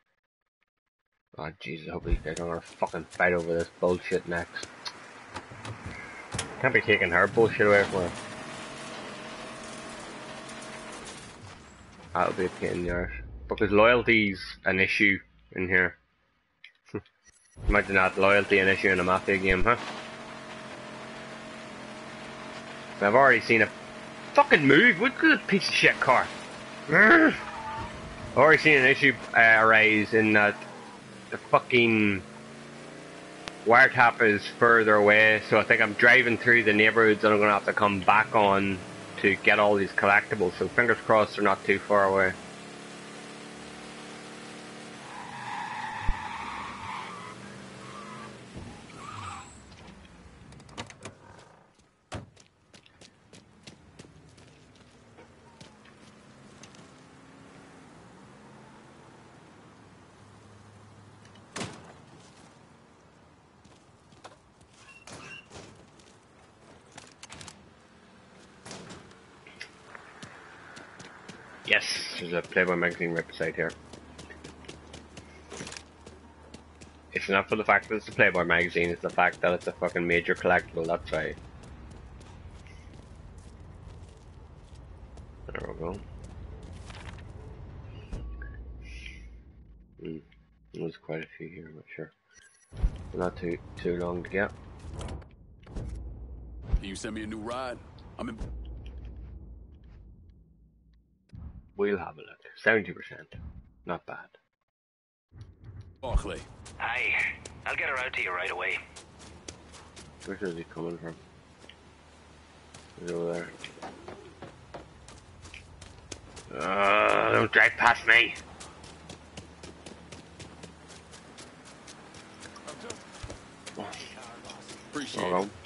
Oh Jesus, I hope these guys don't want to fucking fight over this bullshit next. Can't be taking her bullshit away from her. That'll be a pain in the arse. Because loyalty's an issue in here. Imagine that, loyalty an issue in a Mafia game, huh? I've already seen a fucking move. What good piece of shit car? I've already seen an issue uh, arise in that the fucking wiretap is further away, so I think I'm driving through the neighbourhoods and I'm gonna have to come back on to get all these collectibles. So fingers crossed they're not too far away. Yes, there's a Playboy magazine right beside here. It's not for the fact that it's a Playboy magazine, it's the fact that it's a fucking major collectible, that's right. There we go. Hmm, there's quite a few here, I'm not sure. Not too too long to get. Can you send me a new ride? I'm in. We'll have a look. seventy percent. Not bad. Barclay. Hey, I'll get her out to you right away. Where is he coming from? He's over there. Uh, don't drive past me. Appreciate Hold it. on.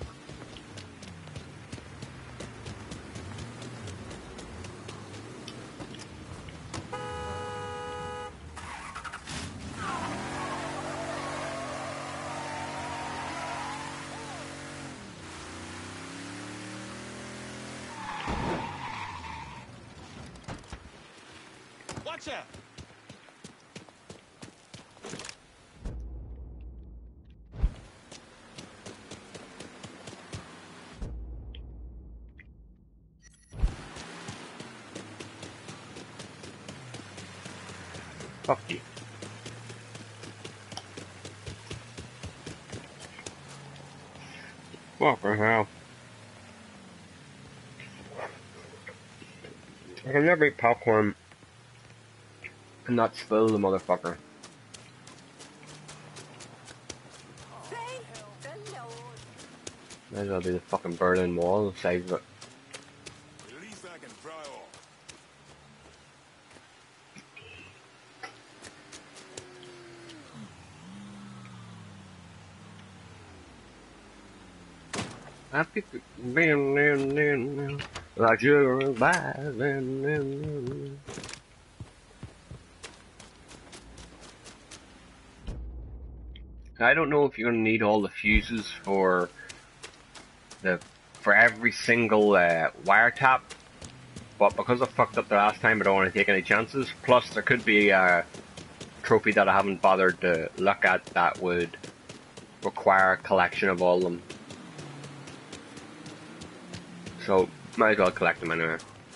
Watch out! Fuck you. What the hell? I can never eat popcorn and not spill the motherfucker. Might as well be the fucking Berlin Wall and save it. At least I can try off. I pick like you're by. I don't know if you're gonna need all the fuses for the for every single uh, wiretap, but because I fucked up the last time, I don't want to take any chances. Plus, there could be a trophy that I haven't bothered to look at that would require a collection of all of them. So Might as well collect them anyway.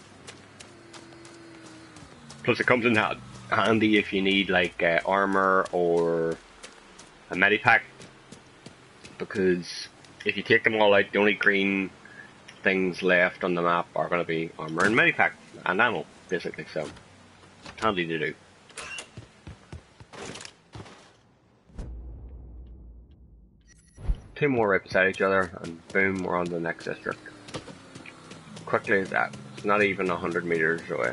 Plus it comes in ha handy if you need like uh, armor or a medipack, because if you take them all out, the only green things left on the map are going to be armor and medipack and ammo, basically, so handy to do. Two more right beside each other and boom, we're on to the next district. Quickly as that. It's not even a hundred meters away.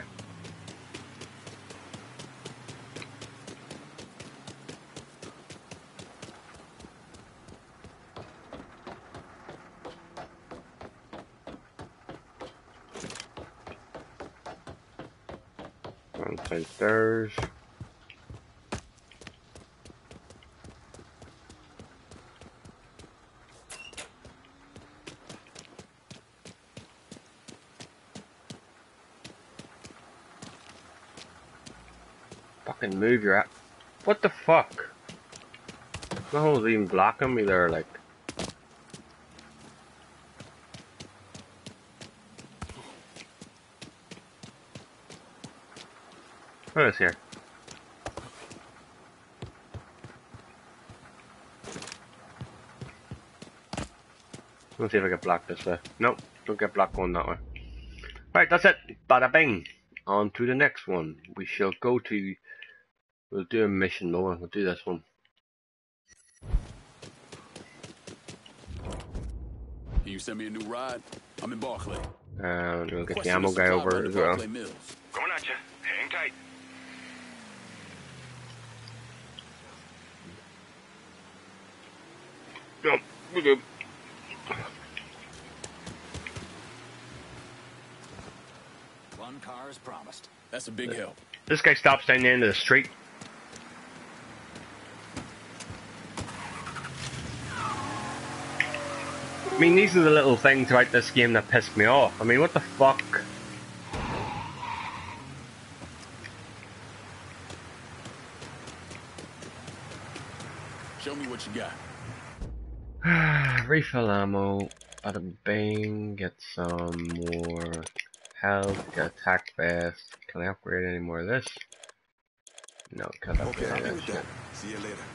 Downstairs. Fucking move your app. What the fuck? No one's even blocking me there, like. What is here? Let's see if I get blocked this way. Nope, don't get blocked going that way. Right, that's it. Bada bing. On to the next one. We shall go to. We'll do a mission mode. We'll do this one. Can you send me a new ride? I'm in Barclay. And we'll get the Question ammo is guy supply over run to as well. Barclay Mills. Coming at you. Hang tight. Yep, we're good. One car is promised. That's a big help. This guy stops down the end of the street. I mean, these are the little things about this game that piss me off. I mean, what the fuck? Show me what you got. Refill ammo, bada bing, get some more health, get attack vest. Can I upgrade any more of this? No, can't upgrade Okay, I'll any be of with this that. shit. See you later.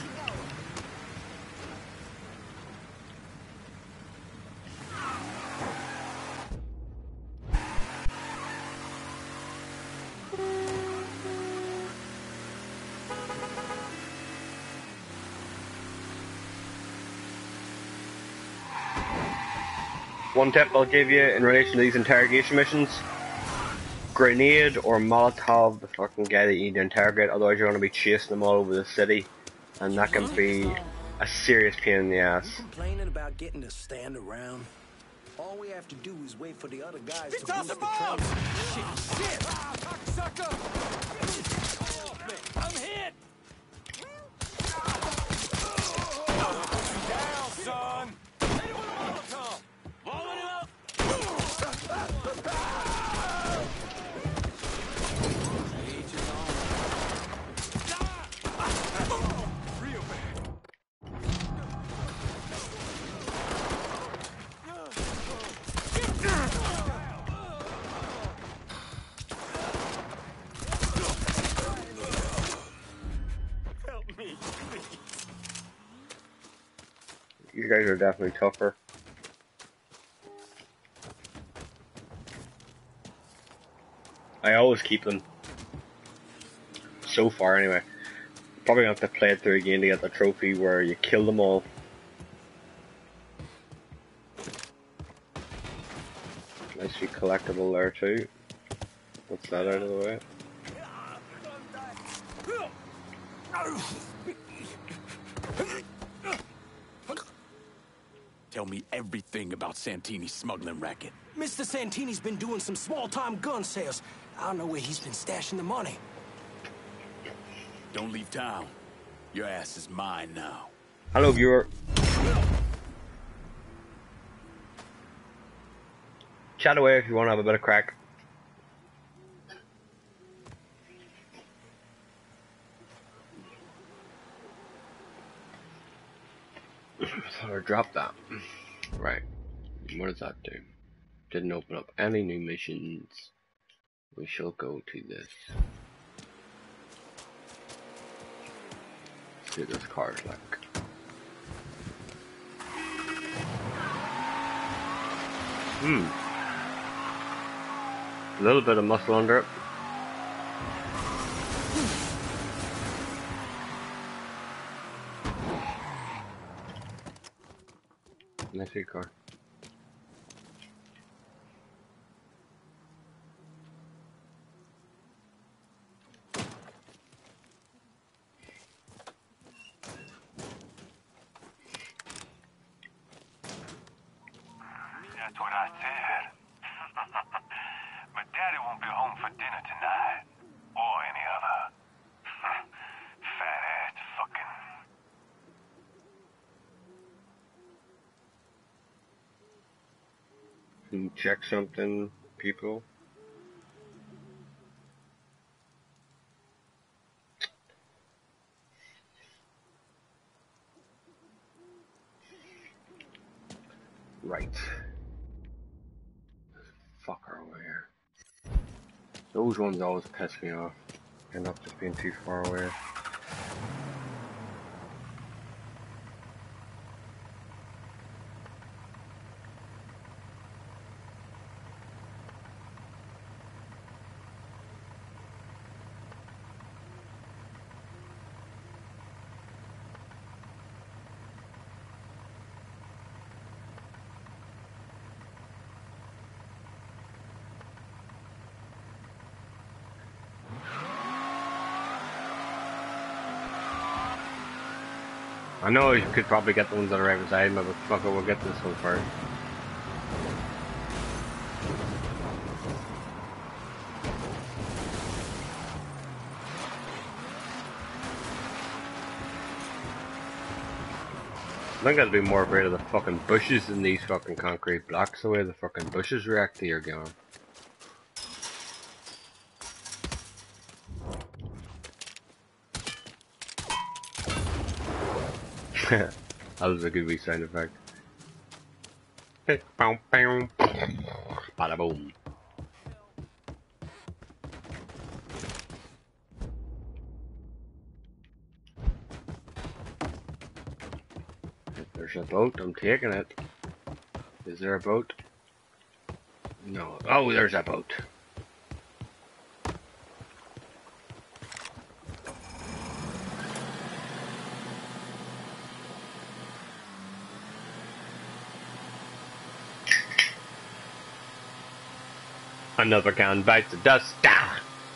One tip I'll give you in relation to these interrogation missions: grenade or Molotov the fucking guy that you need to interrogate, otherwise you're going to be chasing them all over the city, and that can be a serious pain in the ass. You complaining about getting to stand around? All we have to do is wait for the other guys to boost the train. Shit, shit! Ah, cocksucker! I'm hit! Down, son! Anyone want to come? Blowing it up! Each his own. Real bad. Help me, please. You guys are definitely tougher. I always keep them. So far, anyway. Probably gonna have to play it through again to get the trophy where you kill them all. Nice wee collectible there too. What's that out of the way? Tell me everything about Santini's smuggling racket. Mister Santini's been doing some small-time gun sales. I don't know where he's been stashing the money. Don't leave town. Your ass is mine now. Hello, viewer. Chat away if you want to have a bit of crack. I thought I dropped that. Right. What does that do? Didn't open up any new missions. We shall go to this. See what this car is like. Hmm. A little bit of muscle under it. Nice big car. That's what I said. But Daddy won't be home for dinner tonight. Or any other. Fat ass fucking. Can you check something, people? Right. Fucker over here. Those ones always piss me off. End up just being too far away. I know you could probably get the ones that are right beside me, but fuck it, we'll get this one first. I think I'd be more afraid of the fucking bushes than these fucking concrete blocks, the way the fucking bushes react to your gun. That was a good wee sound effect. Bada boom. If there's a boat, I'm taking it. Is there a boat? No. Oh, there's a boat. Another can bites the dust. Ah!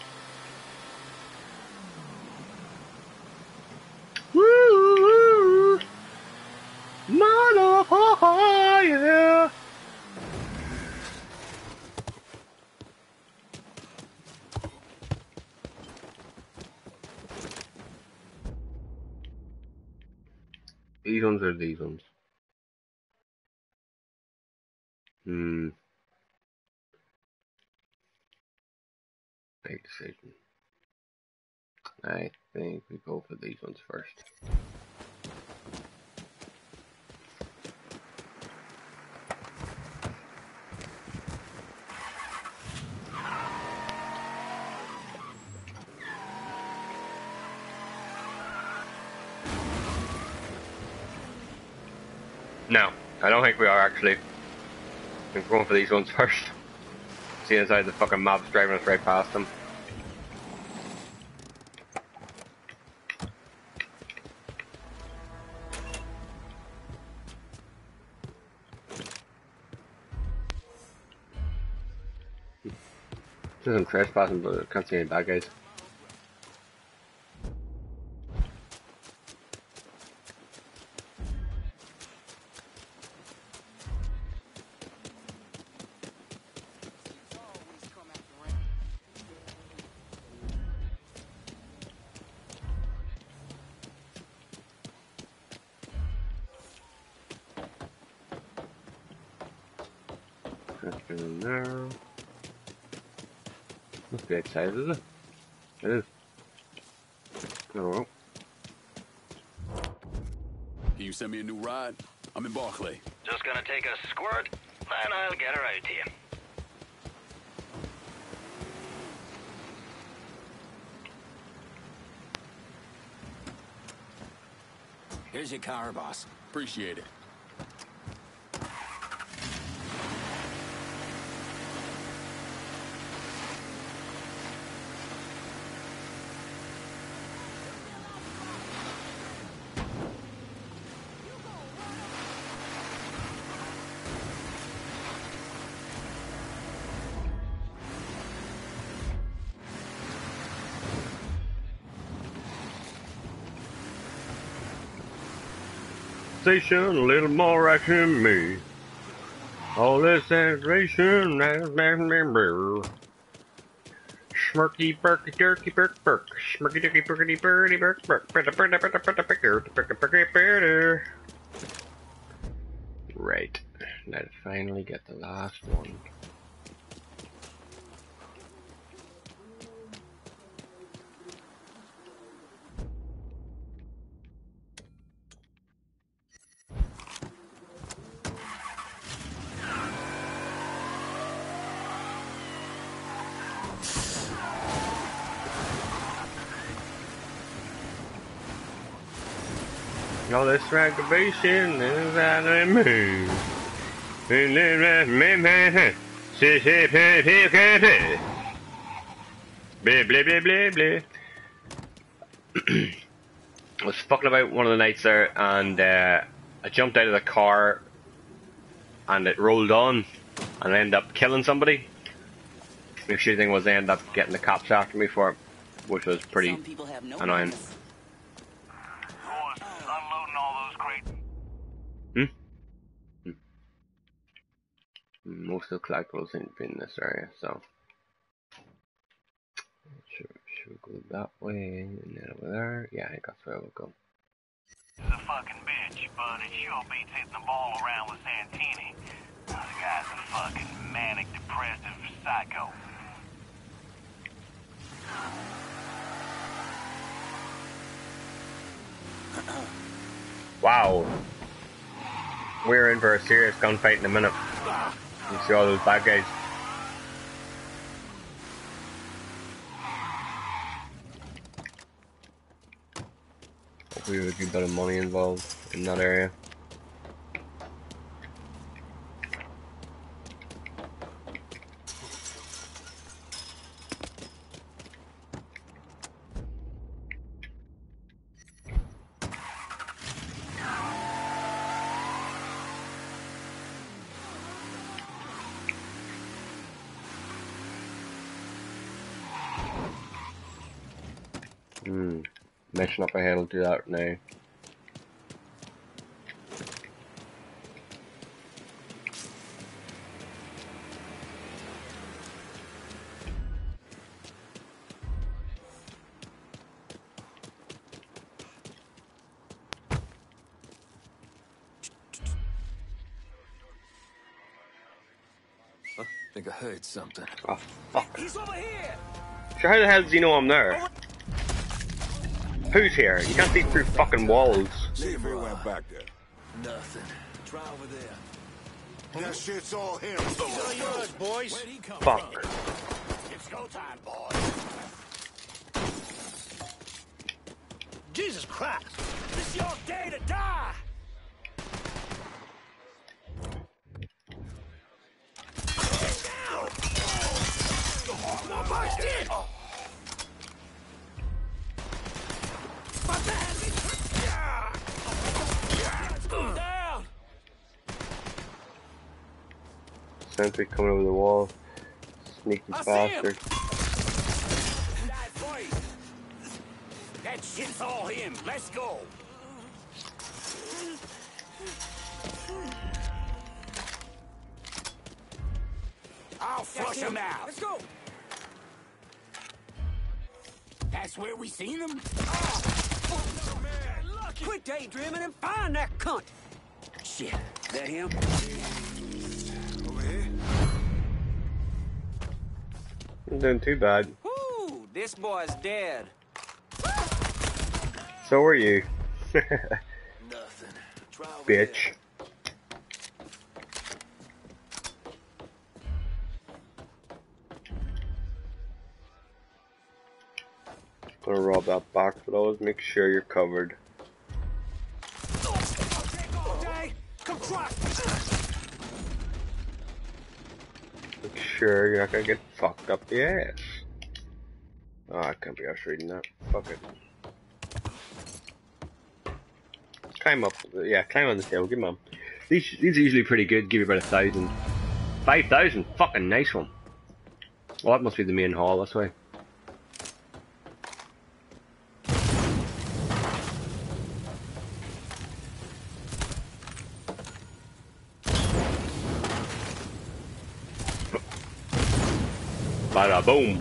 Woo! Motherfucker! These ones or these ones? Hmm. Big decision. I think we go for these ones first. No, I don't think we are actually. We're going for these ones first. See inside the fucking mob's driving us right past them. There's some trespassing, but I can't see any bad guys. In there. Must be outside, is it? It is. I don't know. Can you send me a new ride? I'm in Barclay. Just gonna take a squirt, then I'll get her out to you. Here's your car, boss. Appreciate it. Station, a little more action me. All this sensation, smirky burky turkey burk burk, smirky turkey burkity birdie burk burk, right. Let's finally get the last one. All this aggravation is out of me. Blah blah blah blah blah. I was fucking about one of the nights there, and uh, I jumped out of the car, and it rolled on, and I ended up killing somebody. The shitty thing was I ended up getting the cops after me for it, which was pretty Some people have no annoying. business. Boys, unloading all those crates. Hmm? Hmm. Most of the collectibles seem to be in this area, so. Should, should we go that way and then over there? Yeah, I think that's where we'll go. He's a fucking bitch, but it sure beats hitting the ball around with Santini. The guy's a fucking manic depressive psycho. Wow. We're in for a serious gunfight in a minute. You see all those bad guys. Hopefully there's a bit of money involved in that area. Hmm. Mission up ahead will do that now. I think I heard something. Oh, fuck. He's over here! So how the hell does he know I'm there? Who's here? You can't see through fucking walls. See if he went back there. Nothing. Try over there. That shit's all him. These are yours, boys. Where'd he come Fuck. from? It's go time, boys. Jesus Christ! This is your day to die! Get down! My boy's dead! My bad! Let's go down! Sentry coming over the wall. Sneaky I see him. bastard. That voice! That shit's all him. Let's go. I'll flush him out. Let's go. That's where we seen him. Oh, man, lucky. Quit daydreaming and find that cunt. Shit, that him? Over here? I'm doing too bad. Ooh, this boy's dead. So are you. Nothing. Try over Bitch. there. Gonna rob that box, but always make sure you're covered. Sure, you're not gonna get fucked up the ass. Oh, I can't be arsed reading that. Fuck it. Climb up. Yeah, climb on the table. Give 'em on. These, these are usually pretty good. Give you about a thousand. Five thousand? Fucking nice one. Well, that must be the main hall, this way. Bada boom.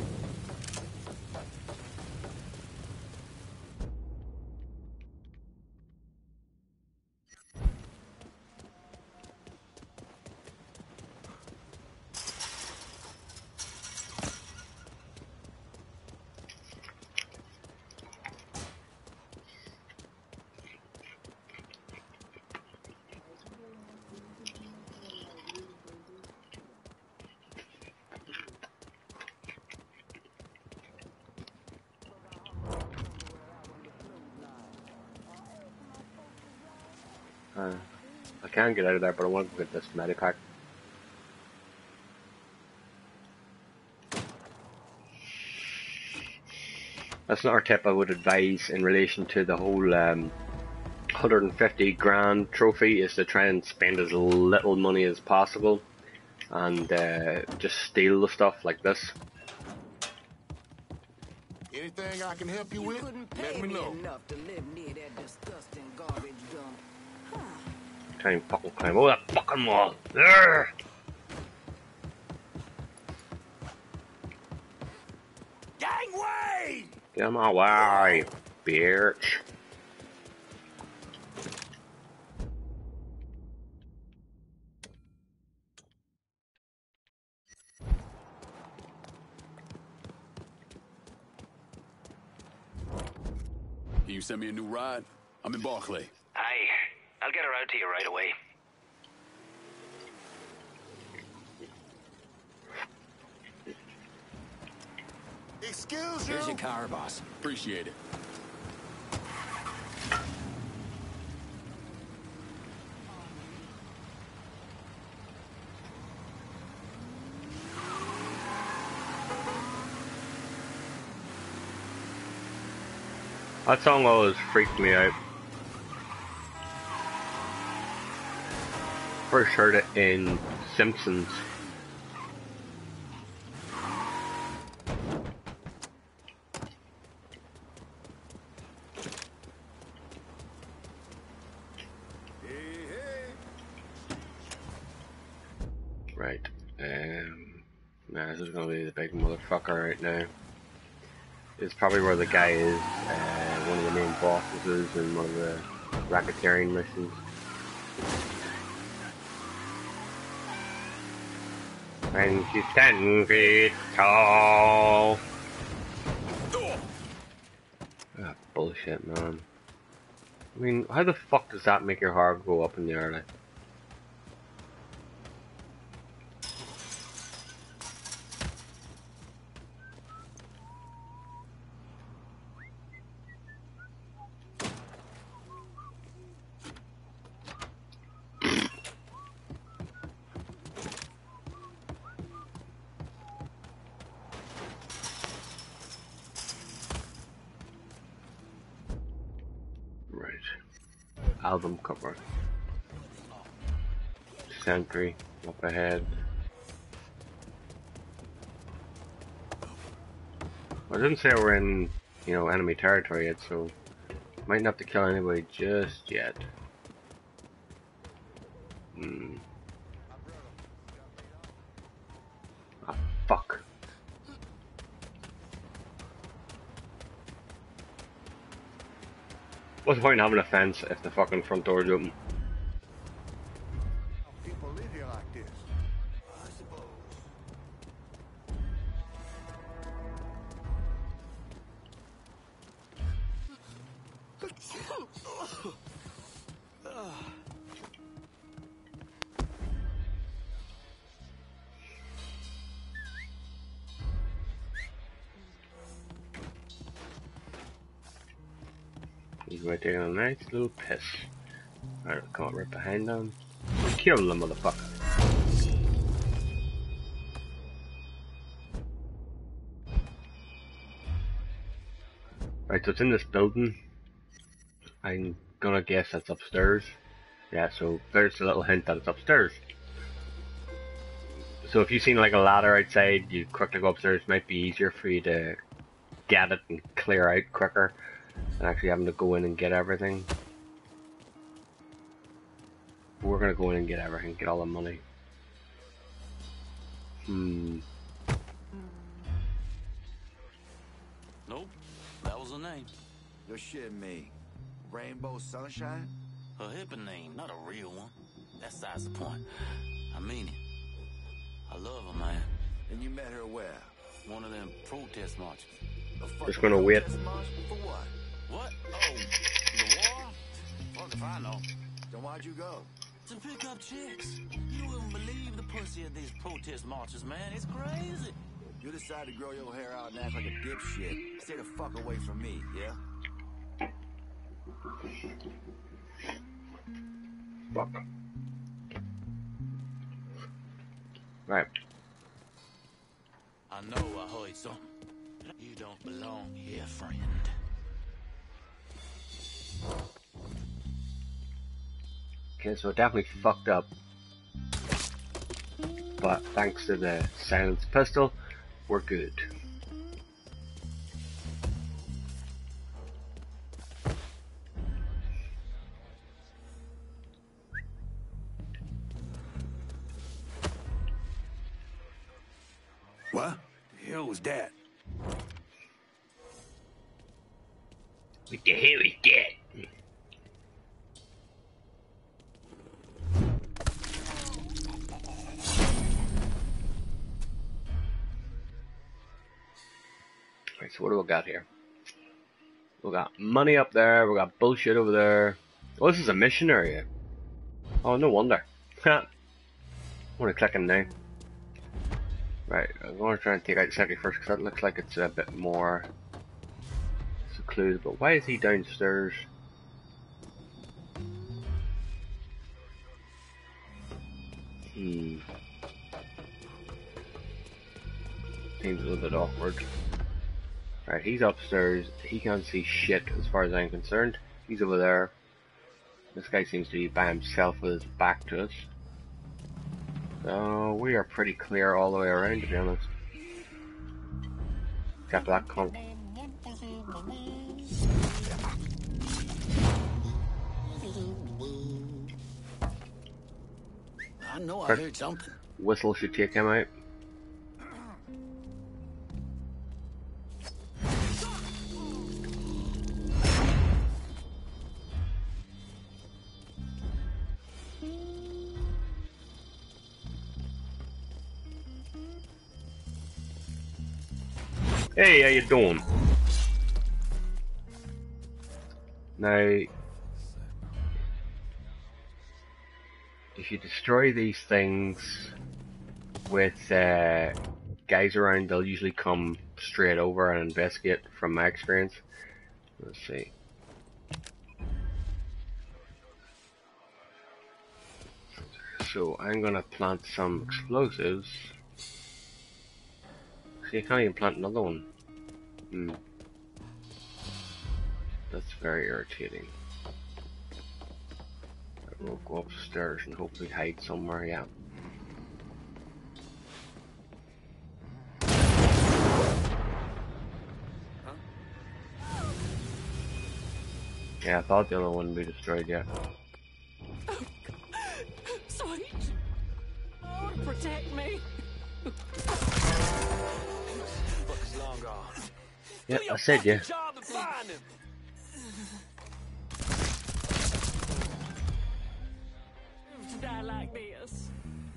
Uh, I can't get out of there, but I want to get this medipack. That's another tip I would advise in relation to the whole um, one hundred fifty grand trophy, is to try and spend as little money as possible and uh, just steal the stuff like this. Anything I can help you, You with? couldn't Let pay me me know. enough to live near that disgusting garbage dump. Can't even fucking climb over that fucking wall. Urgh! Gangway! Get my way, bitch. Can you send me a new ride? I'm in Barclay. Aye, I'll get her out to you right away. Excuse Here's you. your car, boss. Appreciate it. That song always freaked me out. First heard it in Simpsons. Right. Um, nah, this is gonna be the big motherfucker right now. It's probably where the guy is, uh, one of the main bosses is in one of the racketeering missions. And she's ten feet tall. Ah, bullshit, man. I mean, how the fuck does that make your heart go up in the air like? Album cover. Sentry up ahead. I didn't say we're in, you know, enemy territory yet, so might not have to kill anybody just yet. Hmm. Ah, fuck. What's the point in having a fence if the fucking front door's open? People live here like this. I suppose. He's right taking a nice little piss. Alright, come up right behind him. Kill the motherfucker. Right, so it's in this building. I'm gonna guess that's upstairs. Yeah, so there's a little hint that it's upstairs. So if you've seen like a ladder outside, you quickly go upstairs. It might be easier for you to get it and clear out quicker than actually having to go in and get everything. But we're gonna go in and get everything, get all the money. Hmm. Nope, that was her name. Your shit me. Rainbow Sunshine? Her hippie name, not a real one. That's size the point. I mean it. I love her, man. And you met her where? One of them protest marches. Just gonna wait. For what? What? Oh, the war? Fuck if I know. Then why'd you go? To pick up chicks. You wouldn't believe the pussy at these protest marches, man. It's crazy. You decide to grow your hair out and act like a dipshit. Stay the fuck away from me, yeah? Fuck. Right. I know I heard something. You don't belong here, friend. Okay, so it definitely fucked up. But thanks to the silenced pistol, we're good. What? The hell was that? What the hell is that? Alright, so what do we got here? We got money up there, we got bullshit over there. Oh, this is a mission area. Oh, no wonder. I'm gonna click in now. Right, I'm going to try and take out the second first because that looks like it's a bit more secluded. But why is he downstairs? Hmm. Seems a little bit awkward. Right, he's upstairs. He can't see shit as far as I'm concerned. He's over there. This guy seems to be by himself with his back to us. So we are pretty clear all the way around, to be honest. Got that con. I know I heard something. Whistle should take him out. Hey, how you doing? Now, if you destroy these things with uh, guys around, they'll usually come straight over and investigate from my experience. Let's see. So I'm gonna plant some explosives. See, I can't even plant another one. Hmm. That's very irritating. We'll go upstairs and hopefully hide somewhere, yeah. Yeah, I thought the other one would be destroyed, yeah. Sweet. Oh, protect me. Long gone. Yeah, I said yeah. Job to find him. To die like this.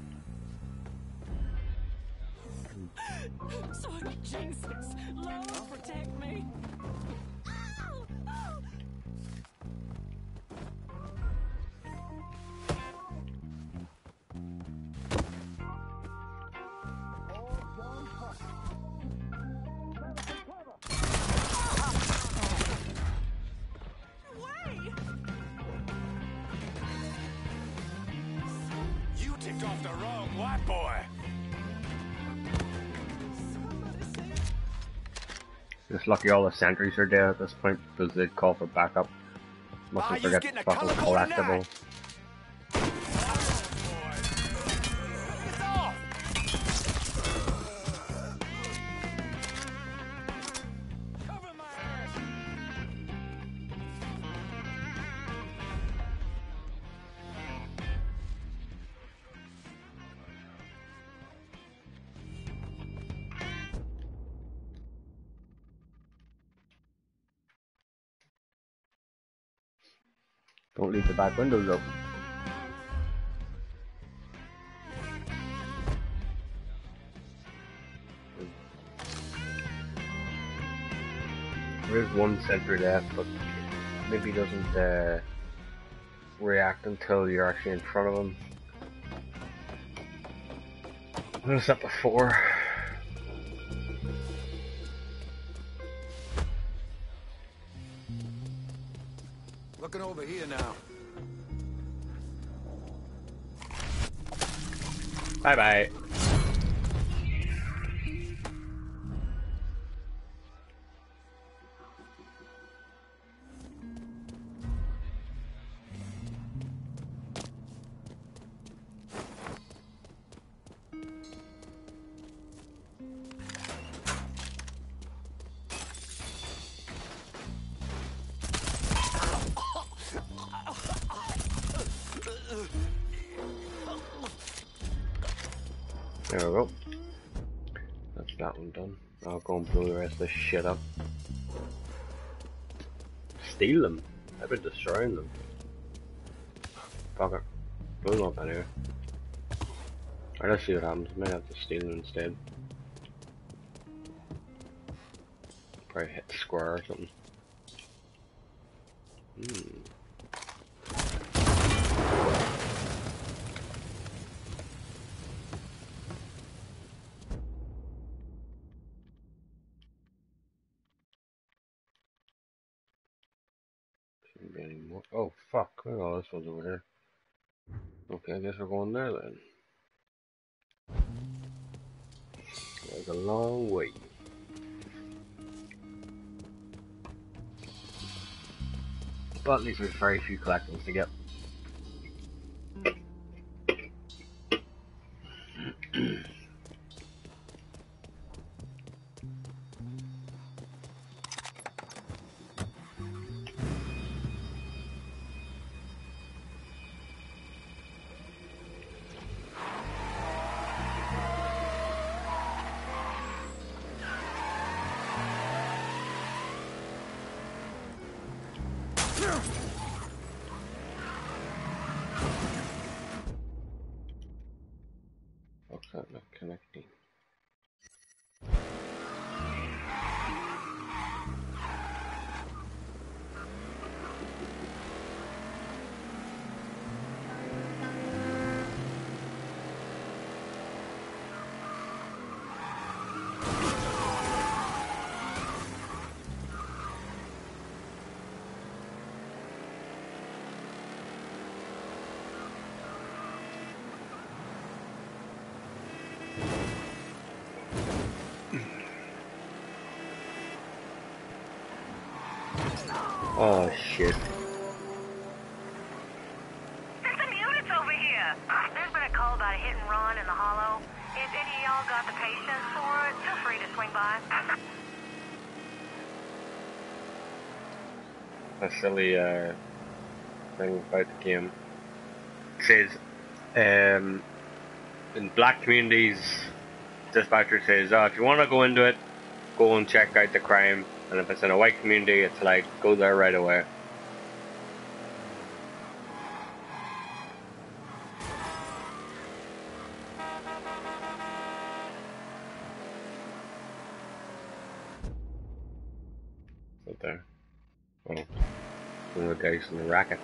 Sweet Jesus. Lord, protect me. Ow! Ow! Tipped off the wrong white boy. Just lucky all the sentries are dead at this point because they'd call for backup. Mustn't Ah, forget getting the a fucking colorful tonight. collectible. It's off. Cover my ass. Don't leave the back windows open. There is one sentry left, but maybe doesn't uh, react until you're actually in front of him. I was up to four. Looking over here now. Bye bye. There we go. That's that one done. I'll go and blow the rest of this shit up. Steal them? I've been destroying them. Fuck it. Blow them up anyway. Alright, let's see what happens. I might have to steal them instead. Probably hit square or something. Hmm. Shouldn't be any more. Oh fuck! Look at all this one's over here. Okay, I guess we're going there then. There's a long way. But at least there's very few collectibles to get. What's that not connecting? Oh shit. There's some units over here. There's been a call about a hit and run in the hollow. If any of y'all got the patience for it, feel free to swing by. A silly uh, thing about the game. It says, um, in black communities, dispatcher says, oh, if you want to go into it, go and check out the crime. And if it's in a white community, it's like, go there right away. Right there. Oh. One of the guys in the rackets.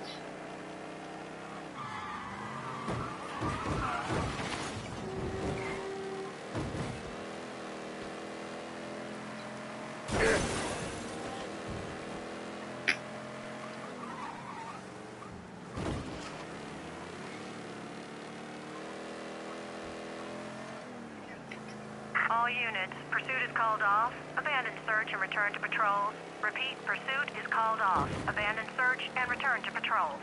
All units, pursuit is called off. Abandon search and return to patrols. Repeat, pursuit is called off. Abandon search and return to patrols.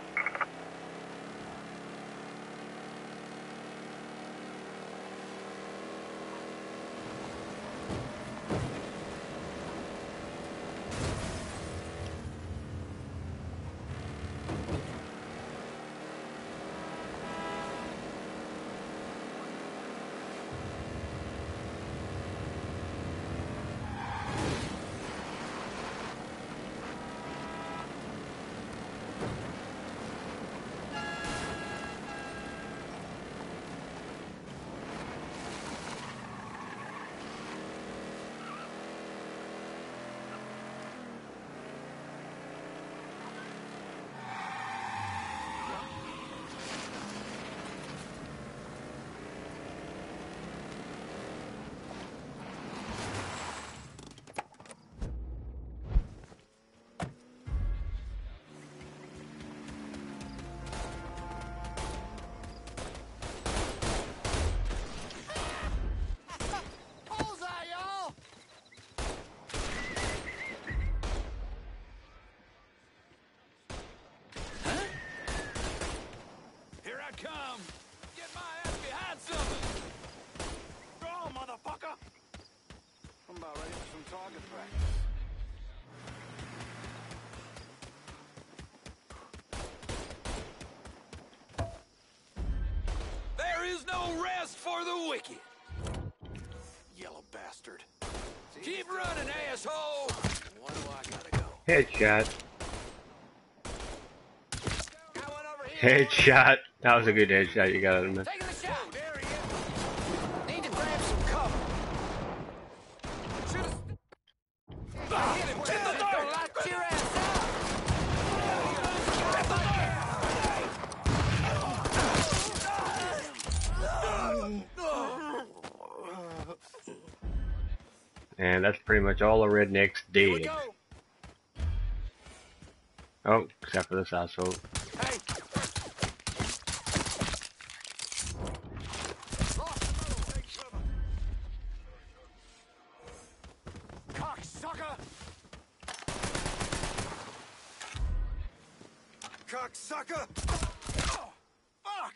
Come! Get my ass behind something! Go on, motherfucker! I'm about ready for some target practice. There is no rest for the wicked! Yellow bastard. Keep running, asshole! What do I gotta go? Headshot. Headshot. That was a good headshot, you gotta admit. Taking the shot. Oh, there he is. Need to grab some cover. Shoot us. I hit him. Hit the door. Lock your ass out. And that's pretty much all the rednecks did. Oh, except for this asshole. Hey. Cocksucker! Cocksucker! Oh, fuck!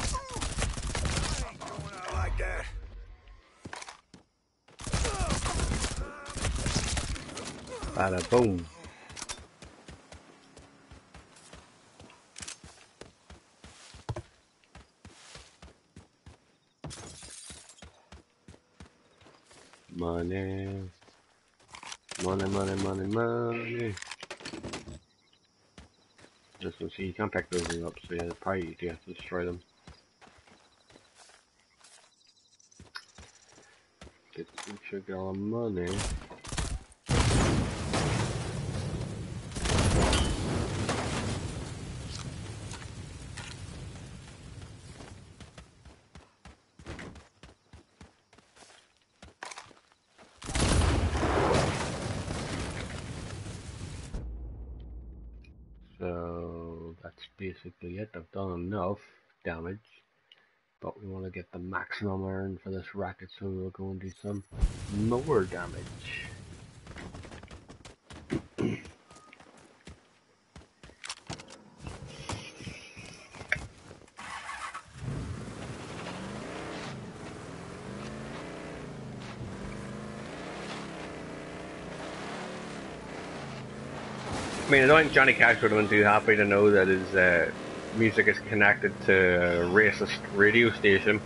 I ain't going out like that. Bada boom. Money. Money, money, money, money. Just to see, you can't pick those things up, so yeah, probably you have to destroy them. Get some sugar on money. So that's basically it. I've done enough damage, but we want to get the maximum earn for this racket, so we'll go and do some more damage. I mean, I don't think Johnny Cash would have been too happy to know that his uh, music is connected to a racist radio station.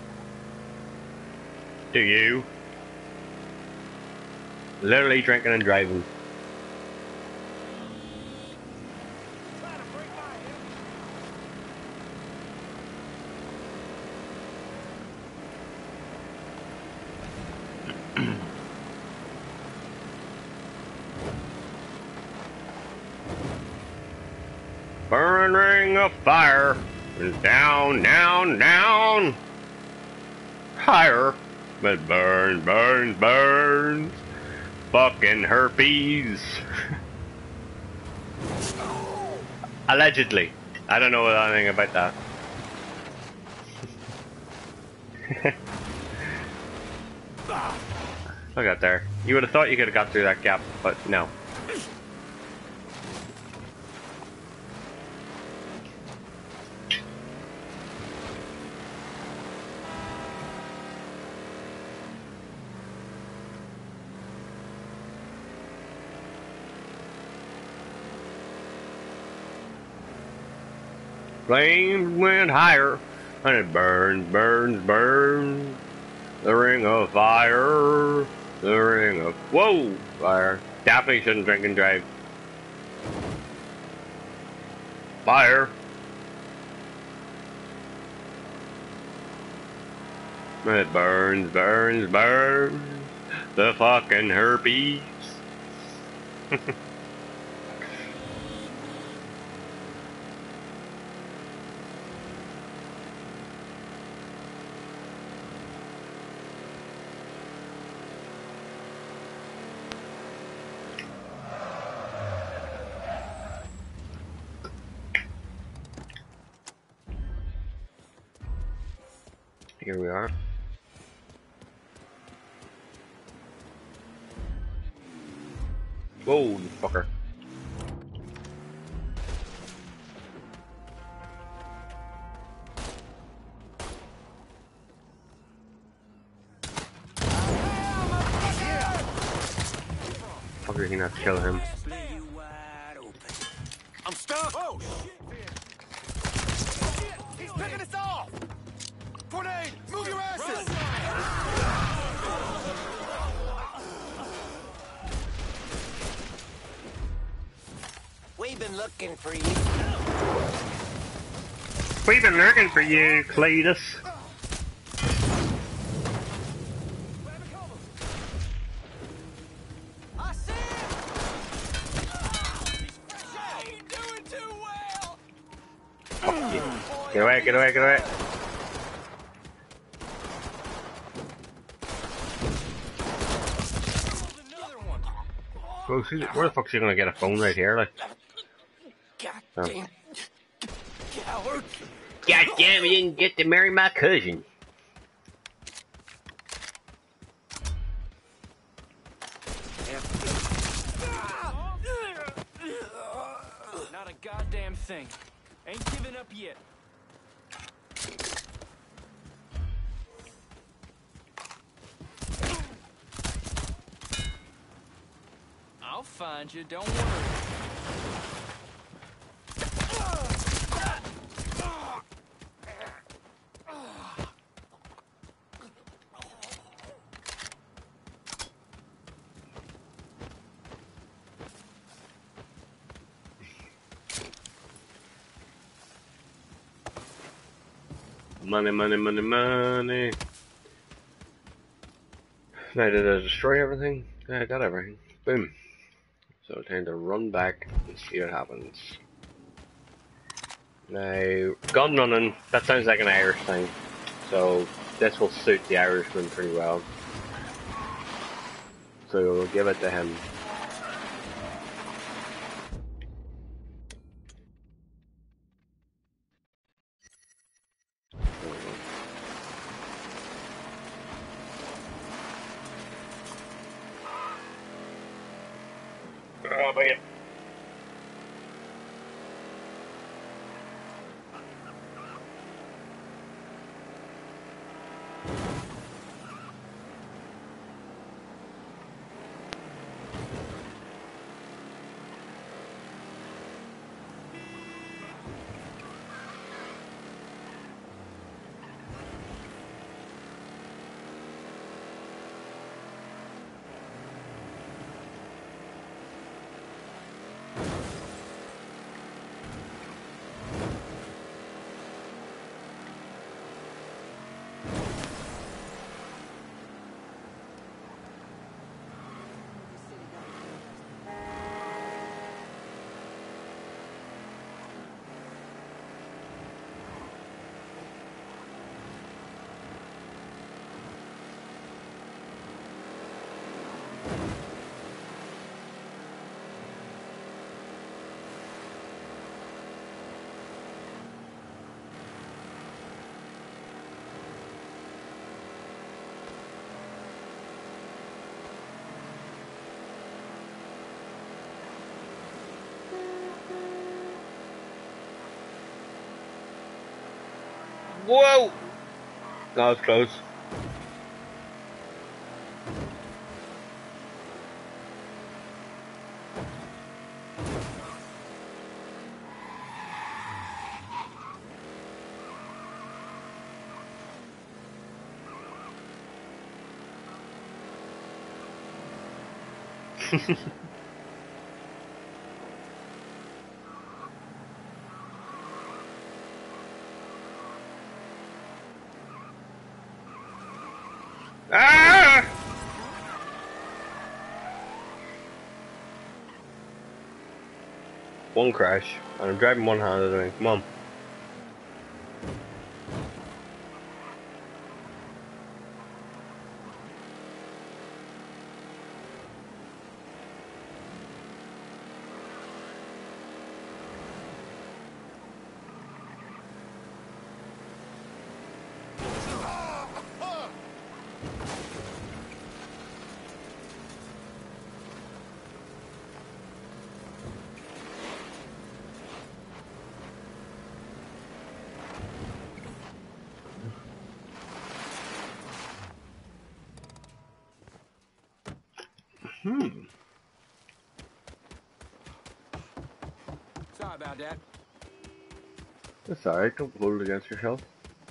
Do you? Literally drinking and driving. Burning ring of fire is down, down, down. Higher, but burn, burns, burns. Fucking herpes. Allegedly. I don't know anything about that. I got there. You would have thought you could have got through that gap, but no. Flames went higher, and it burns, burns, burns. The ring of fire, the ring of whoa fire. Definitely shouldn't drink and drive. Fire. It burns, burns, burns. The fucking herpes. Here we are. Whoa, you fucker. Fucker, he not kill him. I'm stuck. Oh shit! He's picking us off. Grenade! Move your asses! We've been looking for you. We've been looking for you, Cletus. I see it! Ain't doing too well! Fuck you. Get away, get away, get away. Bro, see, where the fuck's he gonna get a phone right here, like? God damn. Coward. God damn, you didn't get to marry my cousin. Not a goddamn thing. Ain't giving up yet. I'll find you, don't worry. Money, money, money, money. Now, did I destroy everything? Yeah, I got everything. Boom. So time to run back and see what happens. Now, gun running, that sounds like an Irish thing. So this will suit the Irishman pretty well. So we'll give it to him. Oh, but yeah. Whoa! That was close. Ah! One crash, and I'm driving one-handed. I mean, come on. Hmm. Sorry about that. That's alright, don't hold it against yourself.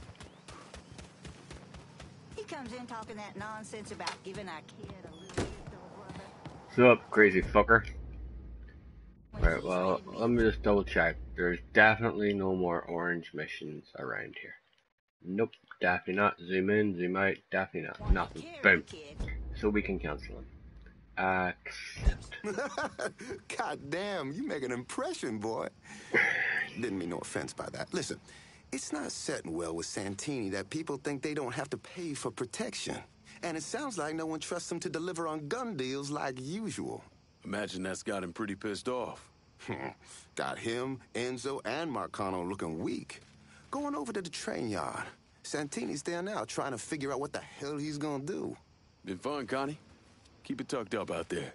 He comes in talking that nonsense about giving our kid a little gift, old brother. What's up, crazy fucker? Right, well, let me just double check. There's definitely no more orange missions around here. Nope, definitely not. Zoom in, zoom out, definitely not. Nothing. Boom. So we can cancel them. Accept. God damn, you make an impression, boy. Didn't mean no offense by that. Listen, it's not setting well with Santini that people think they don't have to pay for protection. And it sounds like no one trusts him to deliver on gun deals like usual. Imagine that's got him pretty pissed off. Got him, Enzo, and Marcano looking weak. Going over to the train yard. Santini's there now trying to figure out what the hell he's gonna do. Been fun, Connie. Keep it tucked up out there.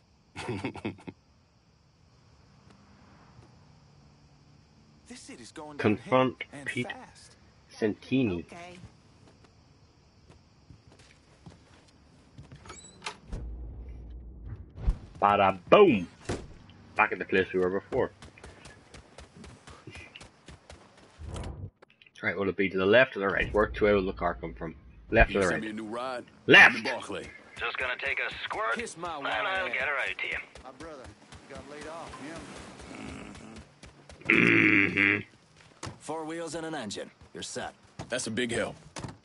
This city's going Confront and Pete fast. Santini. Okay. Bada boom! Back at the place we were before. Right, will it be to the left or the right? Where to will the car come from? Left You or the send me a right? new ride? Left! I'm in Barclay. Just gonna take a squirt, Kiss my and white I'll ass. get her out to you. My brother got laid off, yeah? Mm-hmm. Four wheels and an engine. You're set. That's a big help.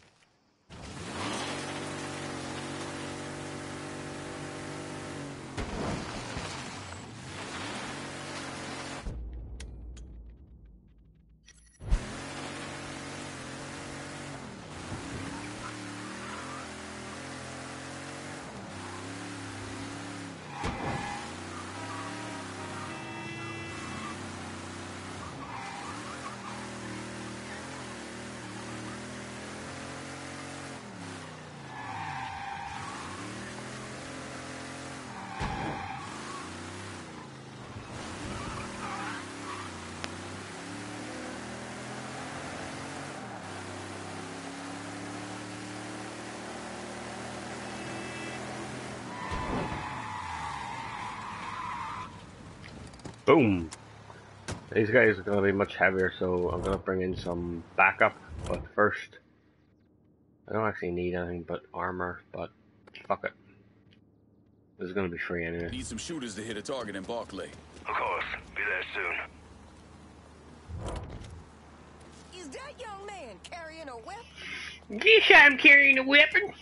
Boom! These guys are going to be much heavier, so I'm going to bring in some backup. But first, I don't actually need anything but armor, but fuck it. This is going to be free anyway. Need some shooters to hit a target in Barclay. Of course. Be there soon. Is that young man carrying a weapon? Yes, I'm carrying a weapon.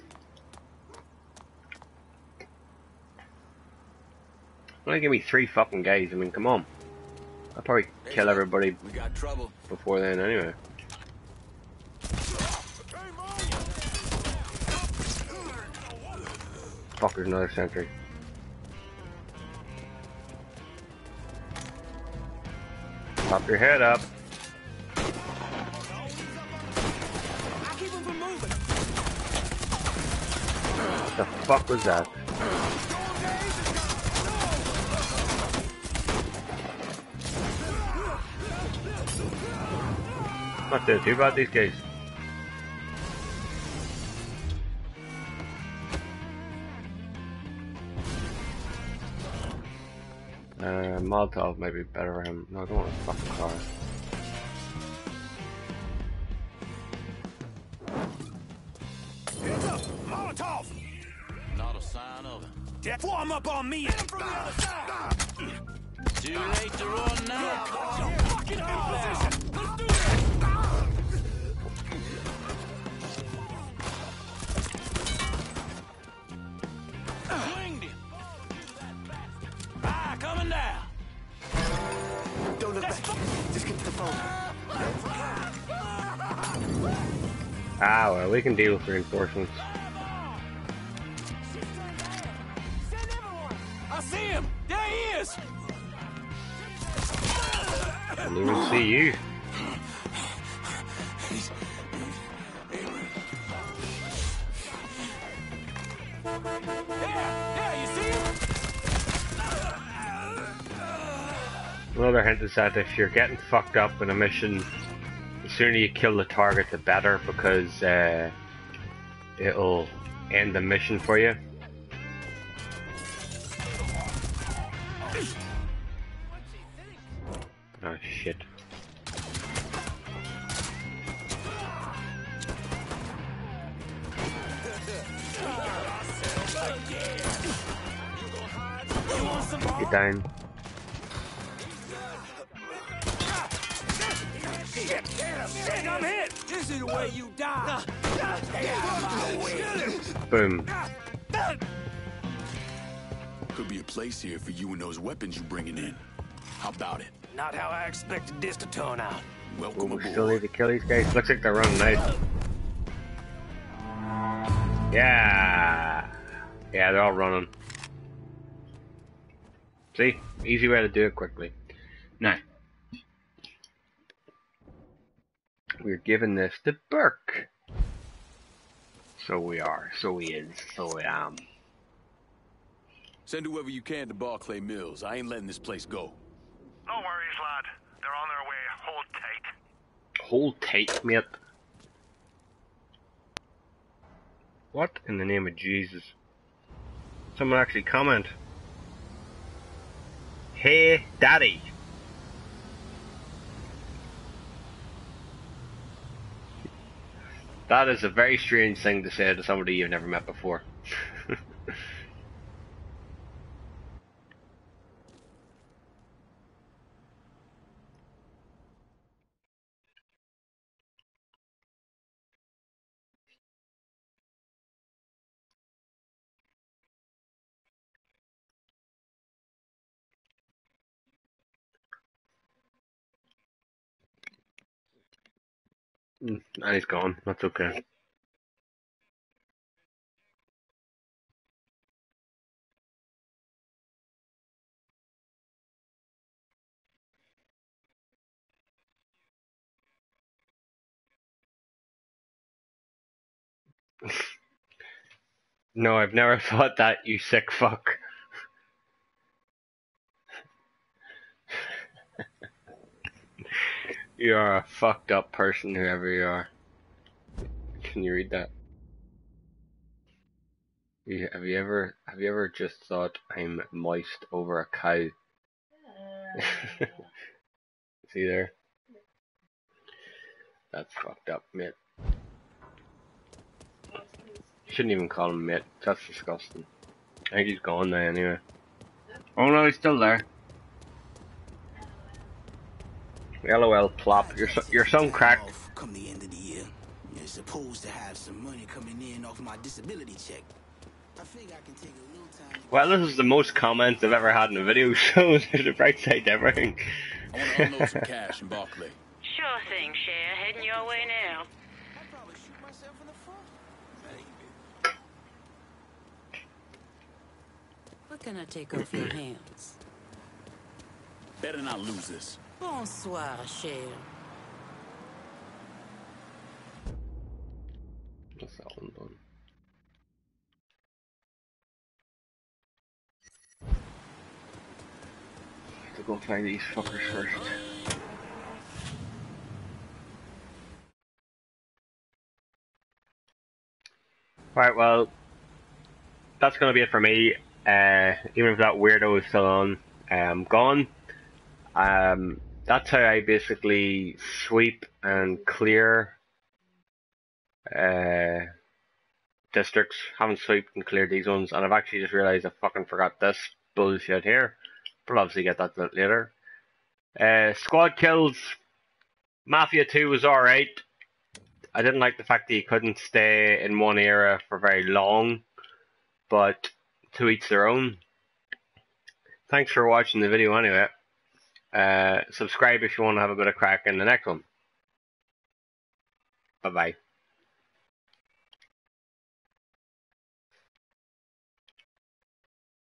Only give me three fucking guys. I mean, come on. I'll probably kill everybody We got trouble. before then anyway. Fuck, there's another sentry. Pop your head up. What the fuck was that? Not doing too bad, these guys. Uh, Molotov might be better for him. No, I don't want a fucking car. Hands up! Molotov! Not a sign of it. Dad, form up on me! Hit him from the other side! Too late to run now. Fucking position! Let's do this! Winged him. Ah, coming down. Don't look back. Just get to the phone. Ah, well, we can deal with reinforcements. I see him! There he is! I didn't even see you. Another hint is that if you're getting fucked up in a mission, the sooner you kill the target, the better, because uh, it'll end the mission for you. Oh shit. Get down. Shit, I'm hit! This is the way you die! Boom. Could be a place here for you and those weapons you're bringing in. How about it? Not how I expected this to turn out. Welcome We aboard. still need to kill these guys. Looks like they're running out. Yeah. Yeah, they're all running. See? Easy way to do it quickly. Now, we're giving this to Burke. So we are. So he is. So I am. Send whoever you can to Barclay Mills. I ain't letting this place go. No worries, lad. They're on their way. Hold tight. Hold tight, mate. What in the name of Jesus? Someone actually comment. Hey, Daddy. That is a very strange thing to say to somebody you've never met before. Mm, and he's gone. That's okay. No, I've never thought that, you sick fuck. You are a fucked up person, whoever you are. Can you read that? You, have you ever have you ever just thought I'm moist over a cow? See there? That's fucked up, mate. Shouldn't even call him mate. That's disgusting. I think he's gone now anyway. Oh no, he's still there. LOL plop. You're so, you're some crack. Come the end of the year, you're supposed to have some money coming in off my disability check. I figure I can take a little time. Well, this is the most comments I've ever had in a video, so there's a bright side to everything. I want to unload some cash in Barclay. Sure thing, Cher. Heading your way now. I'd probably shoot myself in the foot. What can I take off your hands? Better not lose this. Bonsoir, Cher. That's that one done. I have to go find these fuckers first. Right, well, that's gonna be it for me. Uh, even if that weirdo is still on, um, gone. Um, that's how I basically sweep and clear uh, districts. Haven't swept and cleared these ones, and I've actually just realised I fucking forgot this bullshit here. But I'll obviously get that later. Uh, squad kills. Mafia two was alright. I didn't like the fact that you couldn't stay in one area for very long, but to each their own. Thanks for watching the video anyway. Uh, subscribe if you want to have a bit of crack in the next one. Bye bye.